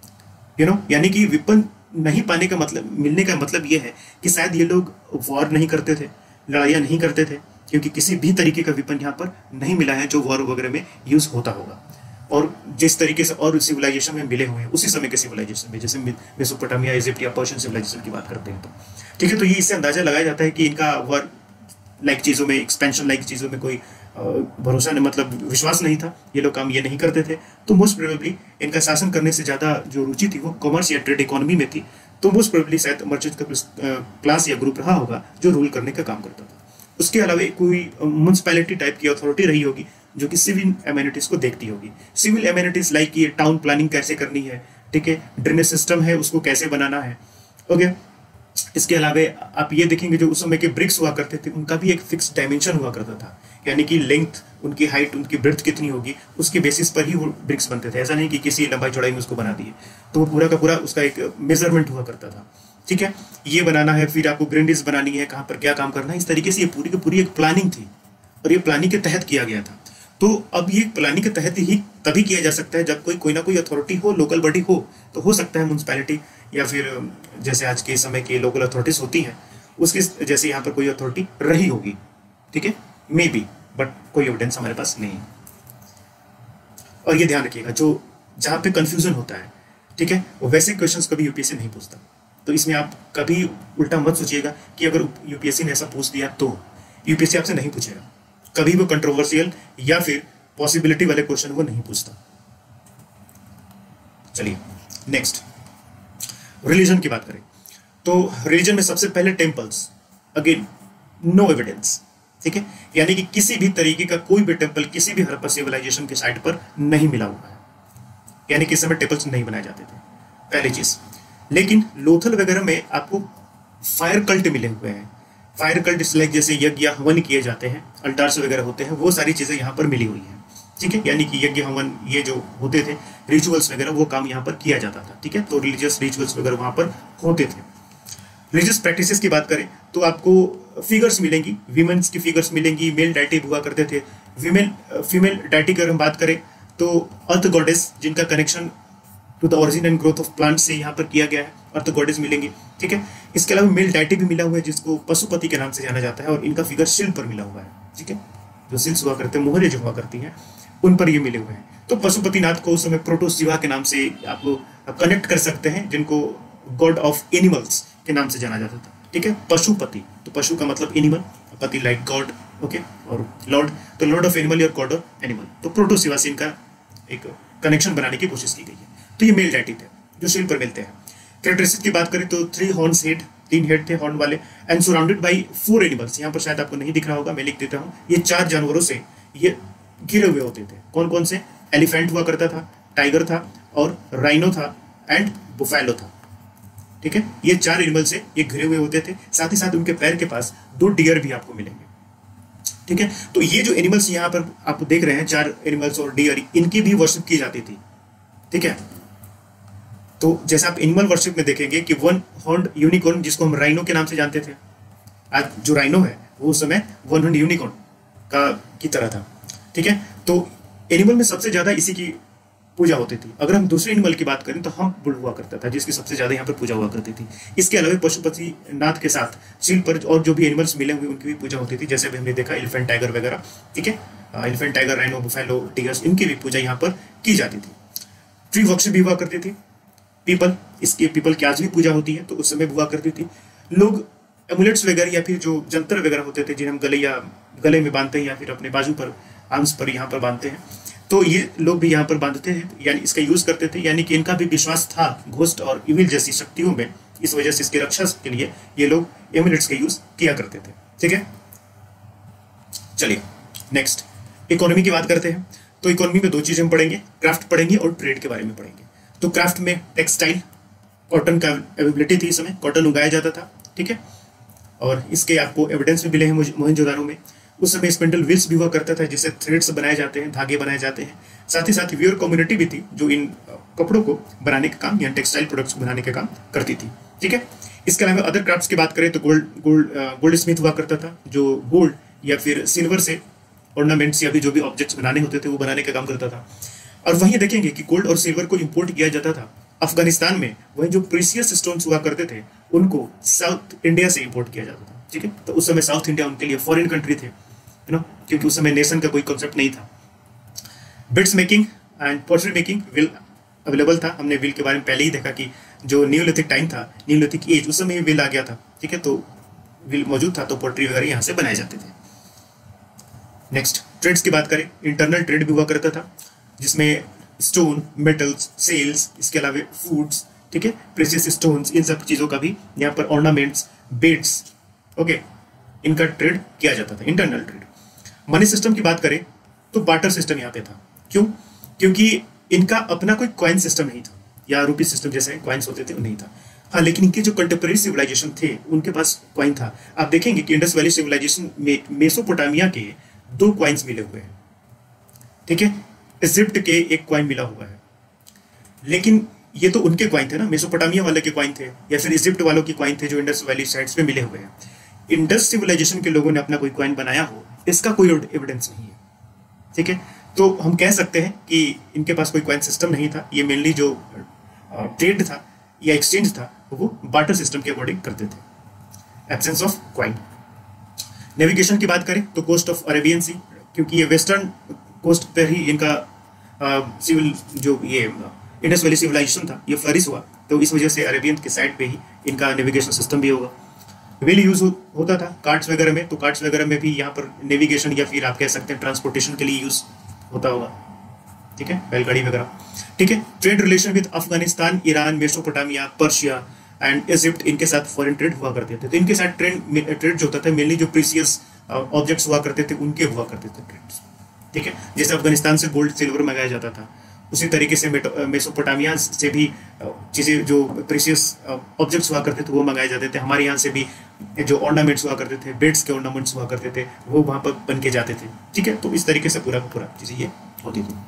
है। यानी कि वेपन नहीं पाने का मतलब, मिलने का मतलब ये है कि शायद ये लोग वॉर नहीं करते थे, लड़ाइयाँ नहीं करते थे, क्योंकि किसी भी तरीके का वेपन यहाँ पर नहीं मिला है जो वॉर वगैरह में यूज होता होगा। और जिस तरीके से और सिविलाइजेशन में मिले हुए हैं उसी समय के सिविलाइजेशन में, जैसे मेसोपोटामिया, इजिप्ट या पर्शियन सिविलाइजेशन की बात करते हैं तो ठीक है, तो ये इससे अंदाजा लगाया जाता है कि इनका वॉर लाइक चीज़ों में, एक्सपेंशन लाइक चीज़ों में कोई भरोसा नहीं, मतलब विश्वास नहीं था, ये लोग काम ये नहीं करते थे। तो मोस्ट प्रोबेबली इनका शासन करने से ज़्यादा जो रुचि थी वो कॉमर्स या ट्रेड इकोनॉमी में थी। तो मोस्ट प्रोबेबली शायद मर्चेंट का क्लास या ग्रुप रहा होगा जो रूल करने का काम करता था। उसके अलावा कोई म्यूनसिपैलिटी टाइप की अथॉरिटी रही होगी जो कि सिविल एमेनिटीज को देखती होगी। सिविल एमेनिटीज लाइक ये टाउन प्लानिंग कैसे करनी है, ठीक है, ड्रेनेज सिस्टम है उसको कैसे बनाना है। ओके, इसके अलावा आप ये देखेंगे जो उस समय के ब्रिक्स हुआ करते थे उनका भी एक फिक्स डायमेंशन हुआ करता था, यानी कि लेंथ, उनकी हाइट, उनकी ब्रेड्थ कितनी होगी उसके बेसिस पर ही वो ब्रिक्स बनते थे। ऐसा नहीं कि किसी लंबाई चौड़ाई में उसको बना दिए, तो वो पूरा का पूरा उसका एक मेजरमेंट हुआ करता था। ठीक है, ये बनाना है, फिर आपको ग्रेंडिस बनानी है, कहाँ पर क्या काम करना है, इस तरीके से ये पूरी की पूरी एक प्लानिंग थी और ये प्लानिंग के तहत किया गया था। तो अब ये प्लानिंग के तहत ही तभी किया जा सकता है जब कोई ना कोई अथॉरिटी हो, लोकल बॉडी हो, तो हो सकता है म्यूनसिपैलिटी या फिर जैसे आज के समय की लोकल अथॉरिटीज होती हैं उसके जैसे यहाँ पर कोई अथॉरिटी रही होगी। ठीक है, मे बी, बट कोई एविडेंस हमारे पास नहीं है। और ये ध्यान रखिएगा जो जहाँ पे कंफ्यूजन होता है, ठीक है, वो वैसे क्वेश्चंस कभी यूपीएससी नहीं पूछता, तो इसमें आप कभी उल्टा मत सोचिएगा कि अगर यूपीएससी ने ऐसा पूछ दिया तो यूपीएससी आपसे नहीं पूछेगा। कभी वो कंट्रोवर्शियल या फिर पॉसिबिलिटी वाले क्वेश्चन वो नहीं पूछता। चलिए नेक्स्ट, रिलीजन की बात करें तो रिलीजन में सबसे पहले टेम्पल्स, अगेन नो एविडेंस। ठीक है, यानी कि किसी भी तरीके का कोई भी टेम्पल किसी भी हड़प्पा सिविलाइजेशन के साइट पर नहीं मिला हुआ है, यानी कि इस समय टेम्पल्स नहीं बनाए जाते थे, पहली चीज। लेकिन लोथल वगैरह में आपको फायर कल्ट मिले हुए हैं। फायर कल्ट लाइक जैसे यज्ञ या हवन किए जाते हैं, अल्टार्स वगैरह होते हैं, वो सारी चीजें यहाँ पर मिली हुई हैं। ठीक है, यानी कि यज्ञ हवन ये जो होते थे, रिचुअल्स वगैरह, वो काम यहाँ पर किया जाता था। ठीक है, तो रिलीजियस रिचुअल्स वगैरह वहाँ पर होते थे। रिलीजियस प्रैक्टिसेस की बात करें तो आपको फिगर्स मिलेंगी, वीमेन्स की फिगर्स मिलेंगी, मेल डाइटी हुआ करते थे, फीमेल डाइटी की अगर हम बात करें तो अर्थ गॉडेस जिनका connection to the origin and growth of plant से यहाँ पर किया गया है, अर्थ गॉडेस मिलेंगी। ठीक है, इसके अलावा मेल डाइटी भी मिला हुआ है जिसको पशुपति के नाम से जाना जाता है और इनका फिगर शिल्प पर मिला हुआ है। ठीक है, जो शिल्प हुआ करते हैं, मोहरे जो हुआ करती हैं, उन पर ये मिले हुए हैं। तो पशुपतिनाथ को उस समय प्रोटोशिवा के नाम से आप कनेक्ट कर सकते हैं, जिनको गॉड ऑफ एनिमल्स के नाम से जाना जाता था। ठीक है, पशुपति, तो पशु का मतलब एनिमल, पति लाइक गॉड, ओके, और लॉर्ड, तो लॉर्ड ऑफ एनिमल और गॉड ऑफ एनिमल, तो प्रोटोशिवा से इनका एक कनेक्शन बनाने की कोशिश की गई है। तो ये मेल डाइटी थे जो शिल्प पर मिलते हैं। कैरेक्टरिस्टिक की बात करें तो 3 हॉर्न्स हेड, 3 हेड थे हॉर्न वाले, एंड सराउंडेड बाई 4 एनिमल्स। यहाँ पर शायद आपको नहीं दिख रहा होगा, मैं लिख देता हूँ, ये 4 जानवरों से ये घिरे हुए होते थे। कौन कौन से? एलिफेंट हुआ करता था, टाइगर था और राइनो था एंड बुफैलो था। ठीक है, ये 4 एनिमल से ये घिरे हुए होते थे। साथ ही साथ उनके पैर के पास 2 डियर भी आपको मिलेंगे। ठीक है, तो ये जो एनिमल्स यहाँ पर आप देख रहे हैं 4 एनिमल्स और डियर, इनकी भी वर्शिप की जाती थी। ठीक है, तो जैसे आप एनिमल वर्शिप में देखेंगे कि 1 हॉर्न्ड यूनिकॉर्न, जिसको हम राइनो के नाम से जानते थे, आज जो राइनो है वो उस समय 1 हॉर्न्ड यूनिकॉर्न की तरह था। ठीक है, तो एनिमल में सबसे ज्यादा इसी की पूजा होती थी। अगर हम दूसरे एनिमल की बात करें तो हम बुल हुआ करता था, जिसकी सबसे ज्यादा यहाँ पर पूजा हुआ करती थी। इसके अलावा पशुपति नाथ के साथ सील पर और जो भी एनिमल्स मिले हुए उनकी भी पूजा होती थी, जैसे भी हमने देखा एलिफेंट, टाइगर वगैरह। ठीक है, elephant, tiger, rhino, buffalo, deers, इनकी भी पूजा यहाँ पर की जाती थी। ट्री वर्शिप भी हुआ करती थी। पीपल, इसके पीपल की आज भी पूजा होती है, तो उस समय हुआ करती थी। लोग एमुलेट्स वगैरह या फिर जो जंतर वगैरह होते थे जिन्हें हम गले में बांधते हैं या फिर अपने बाजू पर, आर्म्स पर यहाँ पर बांधते हैं, तो ये लोग भी यहाँ पर बांधते हैं, यानी इसका यूज करते थे। यानी कि इनका भी विश्वास था घोस्ट और इविल जैसी शक्तियों में, इस वजह से इसकी रक्षा के लिए ये लोग एमुलेट्स का यूज किया करते थे। ठीक है, चलिए नेक्स्ट इकोनॉमी की बात करते हैं। तो इकोनॉमी में 2 चीजें हम पढ़ेंगे, क्राफ्ट पढ़ेंगे और ट्रेड के बारे में पढ़ेंगे। तो क्राफ्ट में टेक्सटाइल, कॉटन का अवेलेबिलिटी थी, इस समय कॉटन उगाया जाता था। ठीक है, और इसके आपको एविडेंस भी मिले हैं मोहनजोदारो में। उस समय स्पिंडल व्हील्स भी हुआ करता था, जिससे थ्रेड्स बनाए जाते हैं, धागे बनाए जाते हैं। साथ ही साथ व्यूअर कम्युनिटी भी थी जो इन कपड़ों को बनाने का काम या टेक्सटाइल प्रोडक्ट्स बनाने का काम करती थी। ठीक है, इसके अलावा अदर क्राफ्ट्स की बात करें तो गोल्ड स्मिथ हुआ करता था, जो गोल्ड या फिर सिल्वर से ऑर्नामेंट्स या भी जो भी ऑब्जेक्ट्स बनाने होते थे वो बनाने का काम करता था। और वहीं देखेंगे कि गोल्ड और सिल्वर को इंपोर्ट किया जाता था अफगानिस्तान में। वहीं जो प्रीसियस स्टोन्स हुआ करते थे उनको साउथ इंडिया से इंपोर्ट किया जाता था। ठीक है, तो उस समय साउथ इंडिया उनके लिए फॉरेन कंट्री थे, यू नो, क्योंकि उस समय नेशन का कोई कॉन्सेप्ट नहीं था। Beads making and pottery making well available था। हमने विल के बारे में पहले ही देखा कि जो न्यूलिथिक टाइम था, न्यूलिथिक एज, उस समय विल आ गया था। ठीक है, तो विल मौजूद था, तो पोट्री वगैरह यहाँ से बनाए जाते थे। नेक्स्ट ट्रेड्स की बात करें, इंटरनल ट्रेड भी हुआ करता था, जिसमें स्टोन, मेटल्स, सेल्स, इसके अलावा फूड्स, ठीक है, प्रेशियस स्टोन्स, इन सब चीज़ों का भी यहाँ पर ऑर्नामेंट्स, बेड्स, ओके, इनका ट्रेड किया जाता था, इंटरनल ट्रेड। मनी सिस्टम की बात करें तो बार्टर सिस्टम यहाँ पे था। क्यों? क्योंकि इनका अपना कोई कॉइन सिस्टम नहीं था, या रूपी सिस्टम जैसे कॉइन्स होते थे वो नहीं था। हाँ, लेकिन इनके जो कंटेम्प्रेरी सिविलाइजेशन थे उनके पास कॉइन था। आप देखेंगे कि इंडस वैली सिविलाइजेशन में मेसोपोटामिया के 2 कॉइन्स मिले हुए हैं। ठीक है, इजिप्ट के एक कॉइन मिला हुआ है, लेकिन ये तो उनके कॉइन थे ना, मेसोपोटामिया वाले के कॉइन थे, या फिर इजिप्ट वालों के कॉइन थे जो इंडस वैली साइड्स पे मिले हुए हैं। इंडस सिविलाइजेशन के लोगों ने अपना कोई कॉइन बनाया हो, इसका कोई एविडेंस नहीं है। ठीक है, तो हम कह सकते हैं कि इनके पास कोई कॉइन सिस्टम नहीं था। ये मेनली जो ट्रेड था या एक्सचेंज था वो बार्टर सिस्टम के अकॉर्डिंग करते थे। Absence of coin. नेविगेशन की बात करें तो कोस्ट ऑफ अरेबियन सी, क्योंकि ये वेस्टर्न कोस्ट पर ही इनका सिविल जो ये इंडस वैली सिविलाइजेशन था ये फ्लरिश हुआ, तो इस वजह से अरेबियन के साइड पे ही इनका नेविगेशन सिस्टम भी होगा। व्हील यूज होता था कार्ड्स वगैरह में, तो कार्ड्स वगैरह में भी यहाँ पर नेविगेशन या फिर आप कह सकते हैं ट्रांसपोर्टेशन के लिए यूज होता होगा। ठीक है, बैलगाड़ी वगैरह। ठीक है, trade relation with Afghanistan, Iran, Mesopotamia, Persia and Egypt, इनके साथ फॉरेन ट्रेड हुआ करते थे। तो इनके साथ ट्रेड जो होता था मेनली जो प्रीसियस ऑब्जेक्ट्स हुआ करते थे उनके हुआ करते थे ट्रेड्स। ठीक है, जैसे अफगानिस्तान से गोल्ड सिल्वर मंगाया जाता था, उसी तरीके से मेसोपोटामिया से भी चीज़ें जो प्रीशियस ऑब्जेक्ट्स हुआ करते थे वो मंगाए जाते थे। हमारे यहाँ से भी जो ऑर्नामेंट्स हुआ करते थे, बेड्स के ऑर्नामेंट्स हुआ करते थे, वो वहाँ पर बन के जाते थे। ठीक है, तो इस तरीके से पूरा पूरा चीज़ें ये होती थी।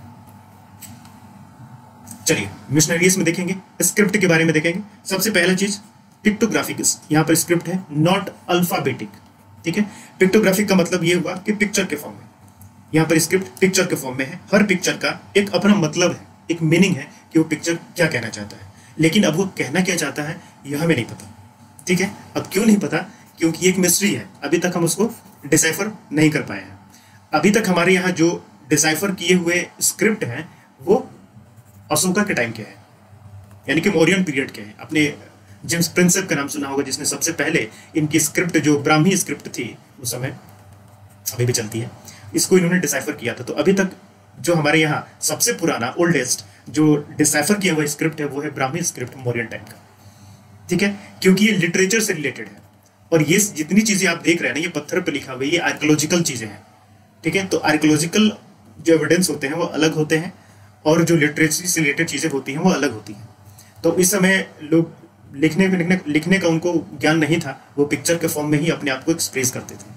चलिए मिशनरीज में देखेंगे, स्क्रिप्ट के बारे में देखेंगे। सबसे पहला चीज पिक्टोग्राफिक, यहाँ पर स्क्रिप्ट है, नॉट अल्फाबेटिक। ठीक है, पिक्टोग्राफिक का मतलब ये हुआ कि पिक्चर के फॉर्म में, यहाँ पर स्क्रिप्ट पिक्चर के फॉर्म में है। हर पिक्चर का एक अपना मतलब है, एक मीनिंग है कि वो पिक्चर क्या कहना चाहता है, लेकिन अब वो कहना क्या चाहता है यह हमें नहीं पता। ठीक है, अब क्यों नहीं पता? क्योंकि एक मिस्ट्री है, अभी तक हम उसको डिसाइफर नहीं कर पाए हैं। अभी तक हमारे यहाँ जो डिसाइफर किए हुए स्क्रिप्ट हैं वो अशोका के टाइम के हैं, यानी कि मौर्यन पीरियड के हैं। अपने जेम्स प्रिंसेप का नाम सुना होगा, जिसने सबसे पहले इनकी स्क्रिप्ट जो ब्राह्मी स्क्रिप्ट थी उस समय, अभी भी चलती है, इसको इन्होंने डिसाइफर किया था। तो अभी तक जो हमारे यहाँ सबसे पुराना ओल्डेस्ट जो डिसाइफर किया हुआ स्क्रिप्ट है वो है ब्राह्मी स्क्रिप्ट, मौर्यन टाइम का। ठीक है, क्योंकि ये लिटरेचर से रिलेटेड है, और ये जितनी चीजें आप देख रहे हैं ना ये पत्थर पर लिखा हुआ है, ये आर्कियोलॉजिकल चीजें हैं। ठीक है, तो आर्कियोलॉजिकल जो एविडेंस होते हैं वो अलग होते हैं और जो लिटरेसी से रिलेटेड चीज़ें होती हैं वो अलग होती हैं। तो इस समय लोग लिखने का उनको ज्ञान नहीं था, वो पिक्चर के फॉर्म में ही अपने आप को एक्सप्रेस करते थे।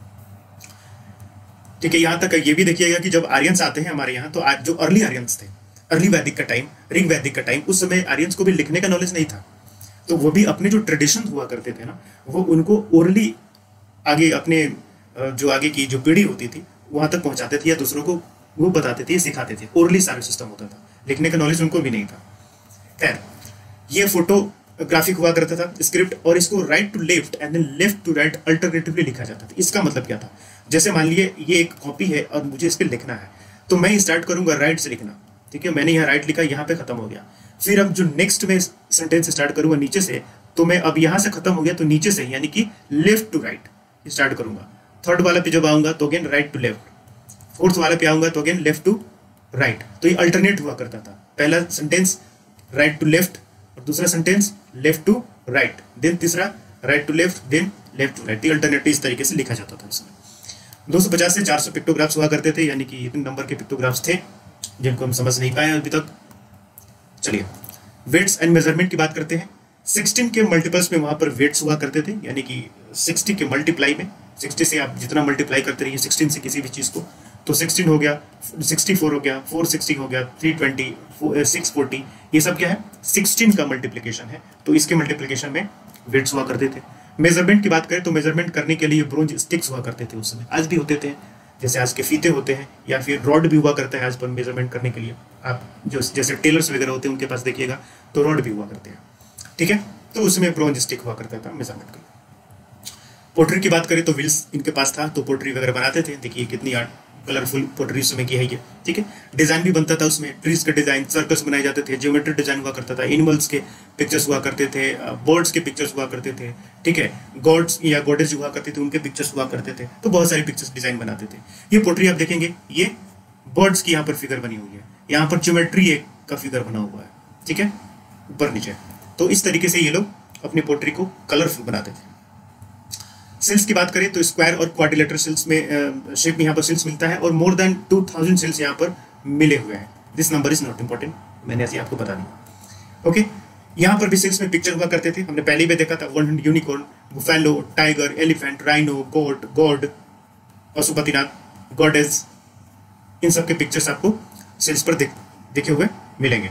ठीक है, यहाँ तक ये भी देखिएगा कि जब आर्यंस आते हैं हमारे यहाँ, तो आज जो अर्ली आर्यंस थे, अर्ली वैदिक का टाइम, ऋग वैदिक का टाइम, उस समय आर्यंस को भी लिखने का नॉलेज नहीं था, तो वो भी अपने जो ट्रेडिशन हुआ करते थे ना, वो उनको ओरली आगे अपने जो आगे की जो पीढ़ी होती थी वहां तक पहुंचाते थे या दूसरों को वो बताते थे, सिखाते थे। ओरली सारा सिस्टम होता था, लिखने का नॉलेज उनको भी नहीं था। खैर, ये फोटोग्राफिक हुआ करता था स्क्रिप्ट, और इसको right to left and then left to right alternatively लिखा जाता था। इसका मतलब क्या था, जैसे मान लीजिए ये एक कॉपी है और मुझे इस पर लिखना है, तो मैं स्टार्ट करूंगा राइट से लिखना। ठीक है, मैंने यहाँ राइट लिखा, यहाँ पे खत्म हो गया। फिर अब जो नेक्स्ट में सेंटेंस स्टार्ट करूंगा नीचे से, तो मैं अब यहाँ से खत्म हो गया तो नीचे से यानी कि लेफ्ट टू राइट स्टार्ट करूंगा। थर्ड वाला पे जब आऊंगा तो again right to left, fourth वाले पे आऊंगा तो अगेन लेफ्ट टू राइट। तो ये अल्टरनेट हुआ करता था, पहला सेंटेंस राइट टू लेफ्ट और दूसरा sentence left to right, then तीसरा right to left, then left to right. ये अल्टरनेटिव इस तरीके से लिखा जाता था उसमें। 250 से 400 पिक्टोग्राफ्स हुआ करते थे, यानी कि इतने नंबर के पिक्टोग्राफ्स थे जिनको हम समझ नहीं पाए अभी तक। चलिए वेट्स एंड मेजरमेंट की बात करते हैं। 16 के मल्टीपल्स में वहां पर वेट्स हुआ करते थे, यानी कि 60 के मल्टीप्लाई में, 60 से आप जितना मल्टीप्लाई करते रहिए 16 से किसी भी चीज़ को, तो 16 हो गया, 64 हो गया, 460 हो गया, 320, 640, ये सब क्या है, 16 का मल्टीप्लिकेशन है। तो इसके मल्टीप्लिकेशन में वेट्स हुआ करते थे। मेजरमेंट की बात करें तो मेजरमेंट करने के लिए ब्रोंज स्टिक्स हुआ करते थे उस समय, आज भी होते थे, जैसे आज के फीते होते हैं, या फिर रॉड भी हुआ करता है आज पर मेजरमेंट करने के लिए। आप जो जैसे टेलर्स वगैरह होते हैं उनके पास देखिएगा तो रॉड भी हुआ करते हैं। ठीक है, तो उसमें ब्रोंज स्टिक हुआ करता था मेजरमेंट के लिए। पोट्री की बात करें तो व्हील्स इनके पास था, तो पोट्री वगैरह बनाते थे। देखिए कितनी कलरफुल पोट्री उस समय की है ये। ठीक है, डिजाइन भी बनता था उसमें, ट्रीज का डिजाइन, सर्कल्स बनाए जाते थे, ज्योमेट्रिक डिजाइन हुआ करता था, एनिमल्स के पिक्चर्स हुआ करते थे, बर्ड्स के पिक्चर्स हुआ करते थे। ठीक है, गॉड्स या गॉडेस हुआ करते थे, उनके पिक्चर्स हुआ करते थे। तो बहुत सारी पिक्चर्स डिजाइन बनाते थे। ये पोट्री आप देखेंगे, ये बर्ड्स की यहाँ पर फिगर बनी हुई है, यहाँ पर ज्योमेट्री एक का फिगर बना हुआ है। ठीक है, ऊपर नीचे। तो इस तरीके से ये लोग अपनी पोट्री को कलरफुल बनाते थे। सेल्स की बात करें तो स्क्वायर और क्वाड्रिलेटरल सेल्स में शेप में यहाँ पर सेल्स मिलता है, और मोर देन 2000 सेल्स यहाँ पर मिले हुए हैं। This number is not important, मैंने ऐसे आपको बता दिया। ओके, यहाँ पर भी सेल्स में पिक्चर हुआ करते थे, हमने पहले भी देखा था, one unicorn, buffalo, tiger, elephant, rhino, goat, god, Pashupatinath, goddess, इन सब के पिक्चर्स आपको सेल्स पर देखे हुए मिलेंगे।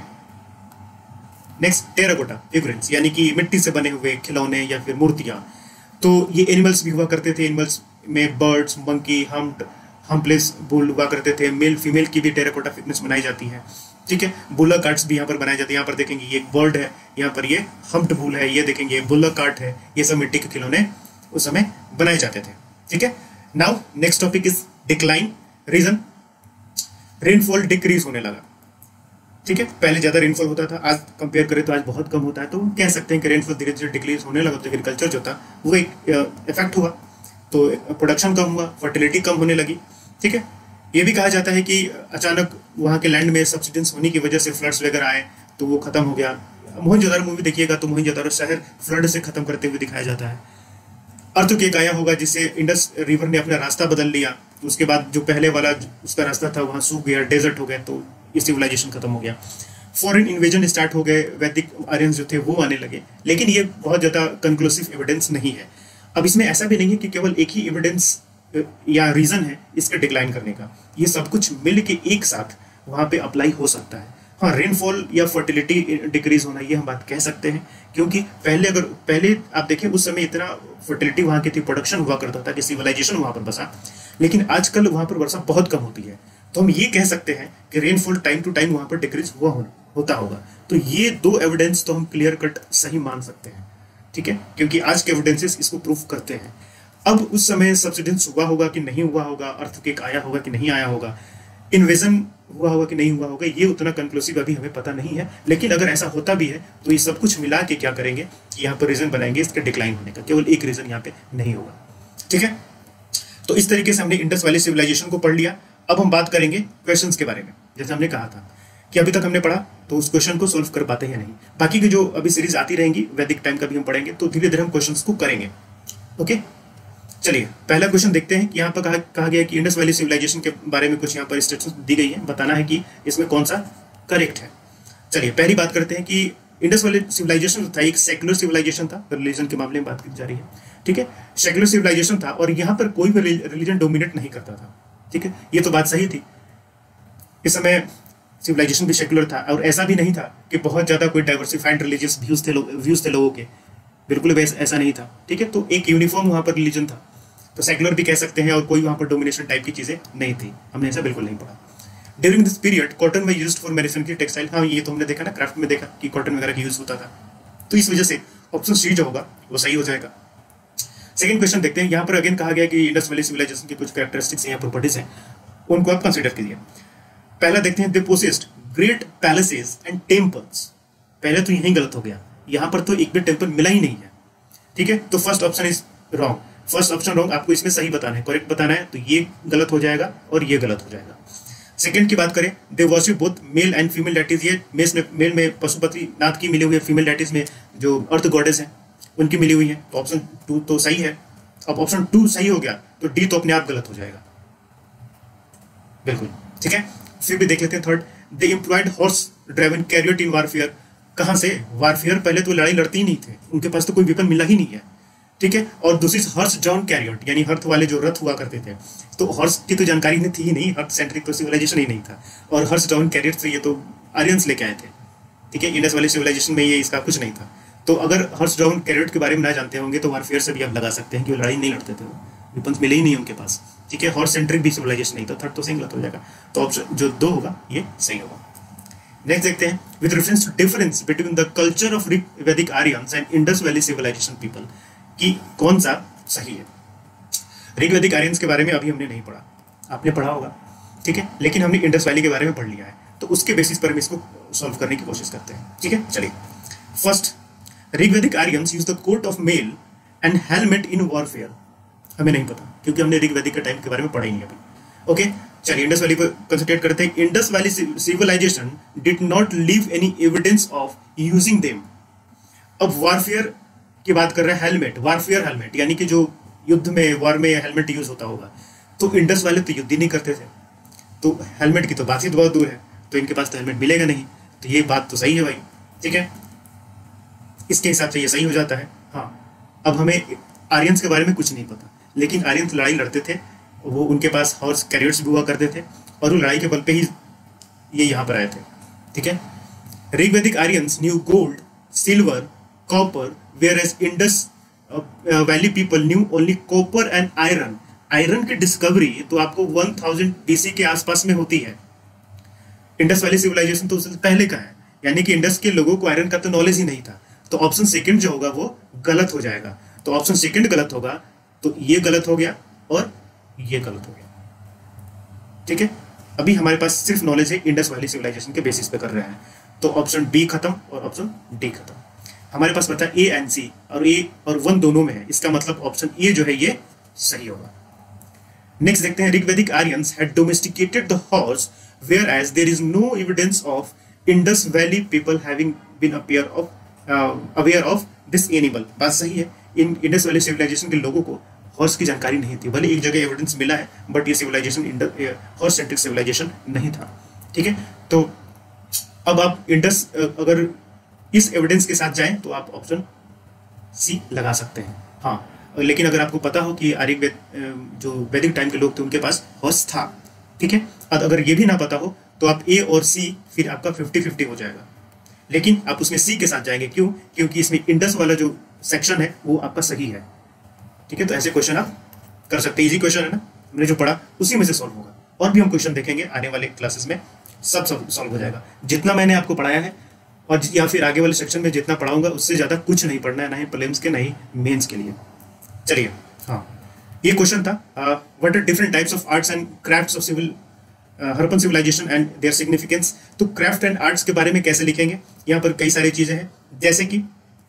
नेक्स्ट, टेराकोटा फिगरेंस, यानी कि मिट्टी से बने हुए खिलौने या फिर मूर्तियां। तो ये एनिमल्स भी हुआ करते थे, एनिमल्स में बर्ड्स, मंकी, हम्पलेस बुल हुआ करते थे। मेल फीमेल की भी टेराकोटा फिगरेंस बनाई जाती है। ठीक है, बुलक कार्ट्स भी यहाँ पर बनाए जाते हैं। यहाँ पर देखेंगे ये एक बर्ड है, यहाँ पर ये हम्प्ड बुल है, ये देखेंगे बुलक कार्ट है। ये सब मिट्टी के खिलौने उस समय बनाए जाते थे। ठीक है, now next topic is decline. Reason, rainfall decrease होने लगा। ठीक है, पहले ज्यादा रेनफॉल होता था, आज कंपेयर करें तो आज बहुत कम होता है। तो कह सकते हैं कि रेनफॉल धीरे धीरे डिक्रीज होने लगा। तो एग्रीकल्चर जो था वो एक इफेक्ट हुआ, तो प्रोडक्शन कम हुआ, फर्टिलिटी कम होने लगी। ठीक है, ये भी कहा जाता है कि अचानक वहाँ के लैंड में सब्सिडेंस होने की वजह से फ्लड्स वगैरह आए तो वो खत्म हो गया। मोहनजोदड़ो मूवी देखिएगा तो मोहनजोदड़ो शहर फ्लड से खत्म करते हुए दिखाया जाता है। अर्थक्वेक आया होगा जिससे इंडस रिवर ने अपना रास्ता बदल लिया, तो उसके बाद जो पहले वाला उसका रास्ता था वहाँ सूख गया, डेजर्ट हो गया, तो ये सिविलाइजेशन खत्म हो गया। फॉरेन इन्वेजन स्टार्ट हो गए, वैदिक आर्यंस जो थे वो आने लगे। लेकिन ये बहुत ज़्यादा कंक्लूसिव एविडेंस नहीं है। अब इसमें ऐसा भी नहीं है कि केवल एक ही एविडेंस या रीज़न है इसके डिक्लाइन करने का, ये सब कुछ मिल के एक साथ वहाँ पे अप्लाई हो सकता है। हाँ, रेनफॉल या फर्टिलिटी डिक्रीज होना ये हम बात कह सकते हैं, क्योंकि पहले आप देखें उस समय इतना फर्टिलिटी वहाँ की थी, प्रोडक्शन हुआ करता था कि सिविलाइजेशन वहाँ पर बसा। लेकिन आजकल वहाँ पर वर्षा बहुत कम होती है, तो हम ये कह सकते हैं कि रेनफॉल टाइम टू टाइम वहाँ पर डिक्रीज होता होगा। तो ये दो एविडेंस तो हम क्लियर कट सही मान सकते हैं। ठीक है, क्योंकि आज के एविडेंसेस इसको प्रूफ करते हैं। अब उस समय सब्सिडेंस हुआ होगा कि नहीं हुआ होगा, अर्थक्वेक आया होगा कि नहीं आया होगा, इन्वेजन हुआ होगा कि नहीं हुआ होगा, ये उतना कंक्लूसिव अभी हमें पता नहीं है। लेकिन अगर ऐसा होता भी है तो ये सब कुछ मिला के क्या करेंगे कि यहाँ पर रीजन बनाएंगे इसके डिक्लाइन होने का, केवल एक रीजन यहाँ पे नहीं होगा। ठीक है, तो इस तरीके से हमने इंडस वैली सिविलाइजेशन को पढ़ लिया। अब हम बात करेंगे क्वेश्चंस के बारे में। जैसे हमने कहा था कि अभी तक हमने पढ़ा तो उस क्वेश्चन को सोल्व कर पाते हैं नहीं, बाकी की जो अभी सीरीज आती रहेंगी वैदिक टाइम का भी हम पढ़ेंगे, तो धीरे धीरे हम क्वेश्चंस को करेंगे। ओके, चलिए पहला क्वेश्चन देखते हैं कि यहाँ पर कहा गया कि इंडस वैली सिविलाइजेशन के बारे में कुछ यहाँ पर स्टेटमेंट दी गई है, बताना है कि इसमें कौन सा करेक्ट है। चलिए पहली बात करते हैं कि इंडस वैली सिविलाइजेशन था एक सेक्युलर सिविलाइजेशन था, रिलीजन के मामले में बात की जा रही है, ठीक है। सेक्युलर सिविलाइजेशन था और यहाँ पर कोई भी रिलीजन डोमिनेट नहीं करता था, ठीक है। ये तो बात सही थी। इस समय सिविलाइजेशन भी सेक्युलर था और ऐसा भी नहीं था कि बहुत ज़्यादा कोई डाइवर्सिफाइड रिलीजियस व्यूज थे लोगों के, बिल्कुल भी ऐसा नहीं था, ठीक है। तो एक यूनिफॉर्म वहाँ पर रिलीजन था, तो सेक्युलर भी कह सकते हैं, और कोई वहाँ पर डोमिनेशन टाइप की चीज़ें नहीं थी, हमने ऐसा बिल्कुल नहीं पढ़ा। During this period cotton was used for manufacturing की टेक्सटाइल, हाँ ये तो हमने देखा ना, क्राफ्ट में देखा कि कॉटन वगैरह का यूज होता था, तो इस वजह से ऑप्शन सी जो होगा वो सही हो जाएगा। सेकंड क्वेश्चन देखते हैं, यहाँ पर अगेन कहा गया कि इंडस वैली सिविलाइजेशन की कुछ कैरेक्टरिस्टिक्स या प्रॉपर्टीज हैं, उनको आप कंसिडर कीजिए। पहला देखते हैं, they possessed great palaces and temples. पहले तो यही गलत हो गया, यहाँ पर तो एक भी टेम्पल मिला ही नहीं है, ठीक है। तो first option is wrong, first option wrong, आपको इसमें सही बताना है, करेक्ट बताना है, तो ये गलत हो जाएगा और ये गलत हो जाएगा। सेकंड की बात करें, they worship both male and female deities, ये मेल में पशुपति नाथ की मिली हुई है, फीमेल डेटीज में जो अर्थ गॉडेस हैं उनकी मिली हुई है, तो ऑप्शन 2 तो सही है। अब ऑप्शन 2 सही हो गया तो डी तो अपने आप गलत हो जाएगा, बिल्कुल, ठीक है। फिर भी देख लेते हैं third, they employed horse driven chariot in warfare. कहाँ से वारफेयर, पहले तो लड़ाई लड़ती ही नहीं थे, उनके पास तो कोई वेपन मिला ही नहीं है, ठीक है। और दूसरी हॉर्स ड्राउन कैरियट, यानी हर्थ वाले जो रथ हुआ करते थे, तो हॉर्स की तो जानकारी नहीं थी ही नहीं, हर्थ सेंट्रिक तो सिविलाइजेशन ही नहीं था, और हॉर्स ड्राउन कैरियट से ये तो आर्यंस लेके आए थे, ठीक है। इंडस वैली सिविलाइजेशन में ये इसका कुछ नहीं था। तो अगर हॉर्स ड्राउन कैरियट के बारे में ना जानते होंगे तो वारफेयर से भी आप लगा सकते हैं कि वो लड़ाई नहीं लड़ते थे, वेपन्स मिले ही नहीं उनके पास, ठीक है। हॉर्स सेंट्रिक भी सिविलाइजेशन नहीं था, थर्ड तो सही गलत हो जाएगा, तो ऑप्शन जो 2 होगा ये सही होगा। नेक्स्ट देखते हैं, with reference to difference between the culture of Vedic Aryans and Indus valley civilization people, कि कौन सा सही है। ऋग्वैदिक आर्यंस के बारे में अभी हमने नहीं पढ़ा, आपने पढ़ा होगा, ठीक है, लेकिन हमने इंडस वैली के बारे में पढ़ लिया है, तो उसके बेसिस पर हम इसको सॉल्व करने की कोशिश करते हैं, ठीक है। चलिए first, Rigvedic Aryans use the coat of mail and helmet in warfare. हमें नहीं पता क्योंकि हमने ऋग्वैदिक के टाइम के बारे में पढ़ा ही नहीं अभी, ओके। चलिए इंडस वैली पर कंसंट्रेट करते हैं। Indus valley civilization did not leave any evidence of using them. अब वॉरफेयर की बात कर रहे हैं, हेलमेट, वारफेयर हेलमेट, यानी कि जो युद्ध में वॉर में हेलमेट यूज होता होगा, तो इंडस वाले तो युद्ध ही नहीं करते थे, तो हेलमेट की तो बात ही बहुत दूर है, तो इनके पास तो हेलमेट मिलेगा नहीं, तो ये बात तो सही है भाई, ठीक है, इसके हिसाब से ये सही हो जाता है। हाँ, अब हमें आर्यंस के बारे में कुछ नहीं पता, लेकिन आर्यंस लड़ाई लड़ते थे, वो उनके पास हॉर्स कैरियर्स भी हुआ करते थे, और वो लड़ाई के बल पे ही ये यहाँ पर आए थे, ठीक है। Rigvedic Aryans knew gold, silver, copper, whereas Indus Valley people knew only copper and iron. Iron की डिस्कवरी तो आपको 1000 BC के आसपास में होती है। इंडस वैली सिविलाइजेशन तो उससे पहले का है, यानी कि इंडस के लोगों को आयरन का तो नॉलेज ही नहीं था, तो ऑप्शन सेकंड जो होगा वो गलत हो जाएगा। तो ऑप्शन सेकंड गलत होगा, तो ये गलत हो गया और ये गलत हो गया, ठीक है। अभी हमारे पास सिर्फ नॉलेज है इंडस वैली सिविलाइजेशन के बेसिस पे कर रहे हैं, तो ऑप्शन बी खत्म और ऑप्शन डी खत्म। हमारे पास बता ए एंड सी, और ए और 1 दोनों में है, इसका मतलब ऑप्शन ए जो है ये सही होगा। नेक्स्ट देखते हैं, ऋग्वैदिक Aryans had domesticated the horse whereas there is no evidence of Indus Valley people having been aware of this animal। बात सही है, इन इंडस वैली सिविलाइजेशन के लोगों को हॉर्स की जानकारी नहीं थी, भले एक जगह एविडेंस मिला है, बट ये सिविलाइजेशन हॉर्स सेंट्रिक सिविलाइजेशन नहीं था, ठीक है। तो अब आप इंडस अगर इस एविडेंस के साथ जाएं तो आप ऑप्शन सी लगा सकते हैं, हाँ। लेकिन अगर आपको पता हो कि आर्य जो वैदिक टाइम के लोग थे उनके पास हॉर्स था, ठीक है, अगर ये भी ना पता हो तो आप ए और सी, फिर आपका 50-50 हो जाएगा, लेकिन आप उसमें सी के साथ जाएंगे, क्यों? क्योंकि इसमें इंडस वाला जो सेक्शन है वो आपका सही है, ठीक है। तो ऐसे क्वेश्चन आप कर सकते हैं, इजी क्वेश्चन है ना, हमने जो पढ़ा उसी में से सॉल्व होगा, और भी हम क्वेश्चन देखेंगे आने वाले क्लासेस में, सब सॉल्व हो जाएगा। जितना मैंने आपको पढ़ाया है और या फिर आगे वाले सेक्शन में जितना पढ़ाऊंगा उससे ज़्यादा कुछ नहीं पढ़ना है, ना ही प्रीलिम्स के ना ही मेंस के लिए। चलिए, हाँ, ये क्वेश्चन था, what are different types of arts and crafts of Harappan civilization and their significance. तो क्राफ्ट एंड आर्ट्स के बारे में कैसे लिखेंगे, यहाँ पर कई सारी चीजें हैं, जैसे कि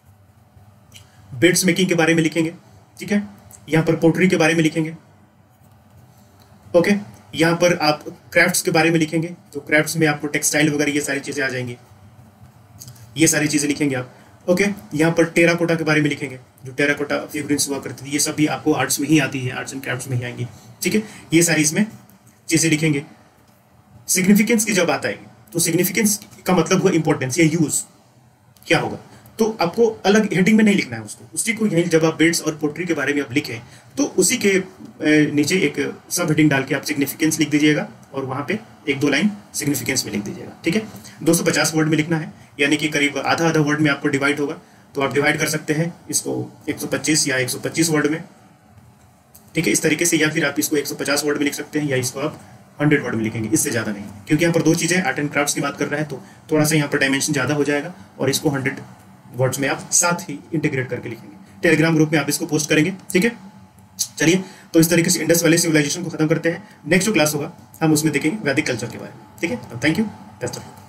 बेड्स मेकिंग के बारे में लिखेंगे, ठीक है, यहाँ पर पोट्री के बारे में लिखेंगे, ओके, यहाँ पर आप क्राफ्ट्स के बारे में लिखेंगे, तो क्राफ्ट्स में आपको टेक्सटाइल वगैरह ये सारी चीजें आ जाएंगी, ये सारी चीजें लिखेंगे आप। ओके, यहाँ पर टेराकोटा के बारे में लिखेंगे, जो टेराकोटा फिगरेंस हुआ करती थी, ये सब भी आपको आर्ट्स में ही आती है, आर्ट्स एंड क्राफ्ट्स में ही आएंगी, ठीक है। ये सारी इसमें चीज़ें लिखेंगे। सिग्निफिकेंस की जब बात आएगी तो सिग्निफिकेंस का मतलब हुआ इंपॉर्टेंस या यूज क्या होगा, तो आपको अलग हेडिंग में नहीं लिखना है उसको, उसी को यहीं जब आप बिल्ड्स और पोट्री के बारे में आप लिखें तो उसी के नीचे एक सब हेडिंग डाल के आप सिग्निफिकेंस लिख दीजिएगा और वहाँ पे एक दो लाइन सिग्निफिकेंस में लिख दीजिएगा, ठीक है। 250 वर्ड में लिखना है, यानी कि करीब आधा आधा वर्ड में आपको डिवाइड होगा, तो आप डिवाइड कर सकते हैं इसको 125 या 125 वर्ड में, ठीक है, इस तरीके से, या फिर आप इसको 150 वर्ड में लिख सकते हैं, या इसको आप 100 वर्ड में लिखेंगे, इससे ज़्यादा नहीं, क्योंकि यहाँ पर दो चीज़ें आर्ट एंड क्राफ्ट्स की बात कर रहा है तो थोड़ा सा यहाँ पर डायमेंशन ज़्यादा हो जाएगा, और इसको 100 वर्ड्स में आप साथ ही इंटीग्रेट करके लिखेंगे। टेलीग्राम ग्रुप में आप इसको पोस्ट करेंगे, ठीक है। चलिए, तो इस तरीके से इंडस वैली सिविलाइजेशन को खत्म करते हैं। नेक्स्ट जो क्लास होगा हम उसमें देखेंगे वैदिक कल्चर के बारे में, ठीक है। Thank you, best of luck.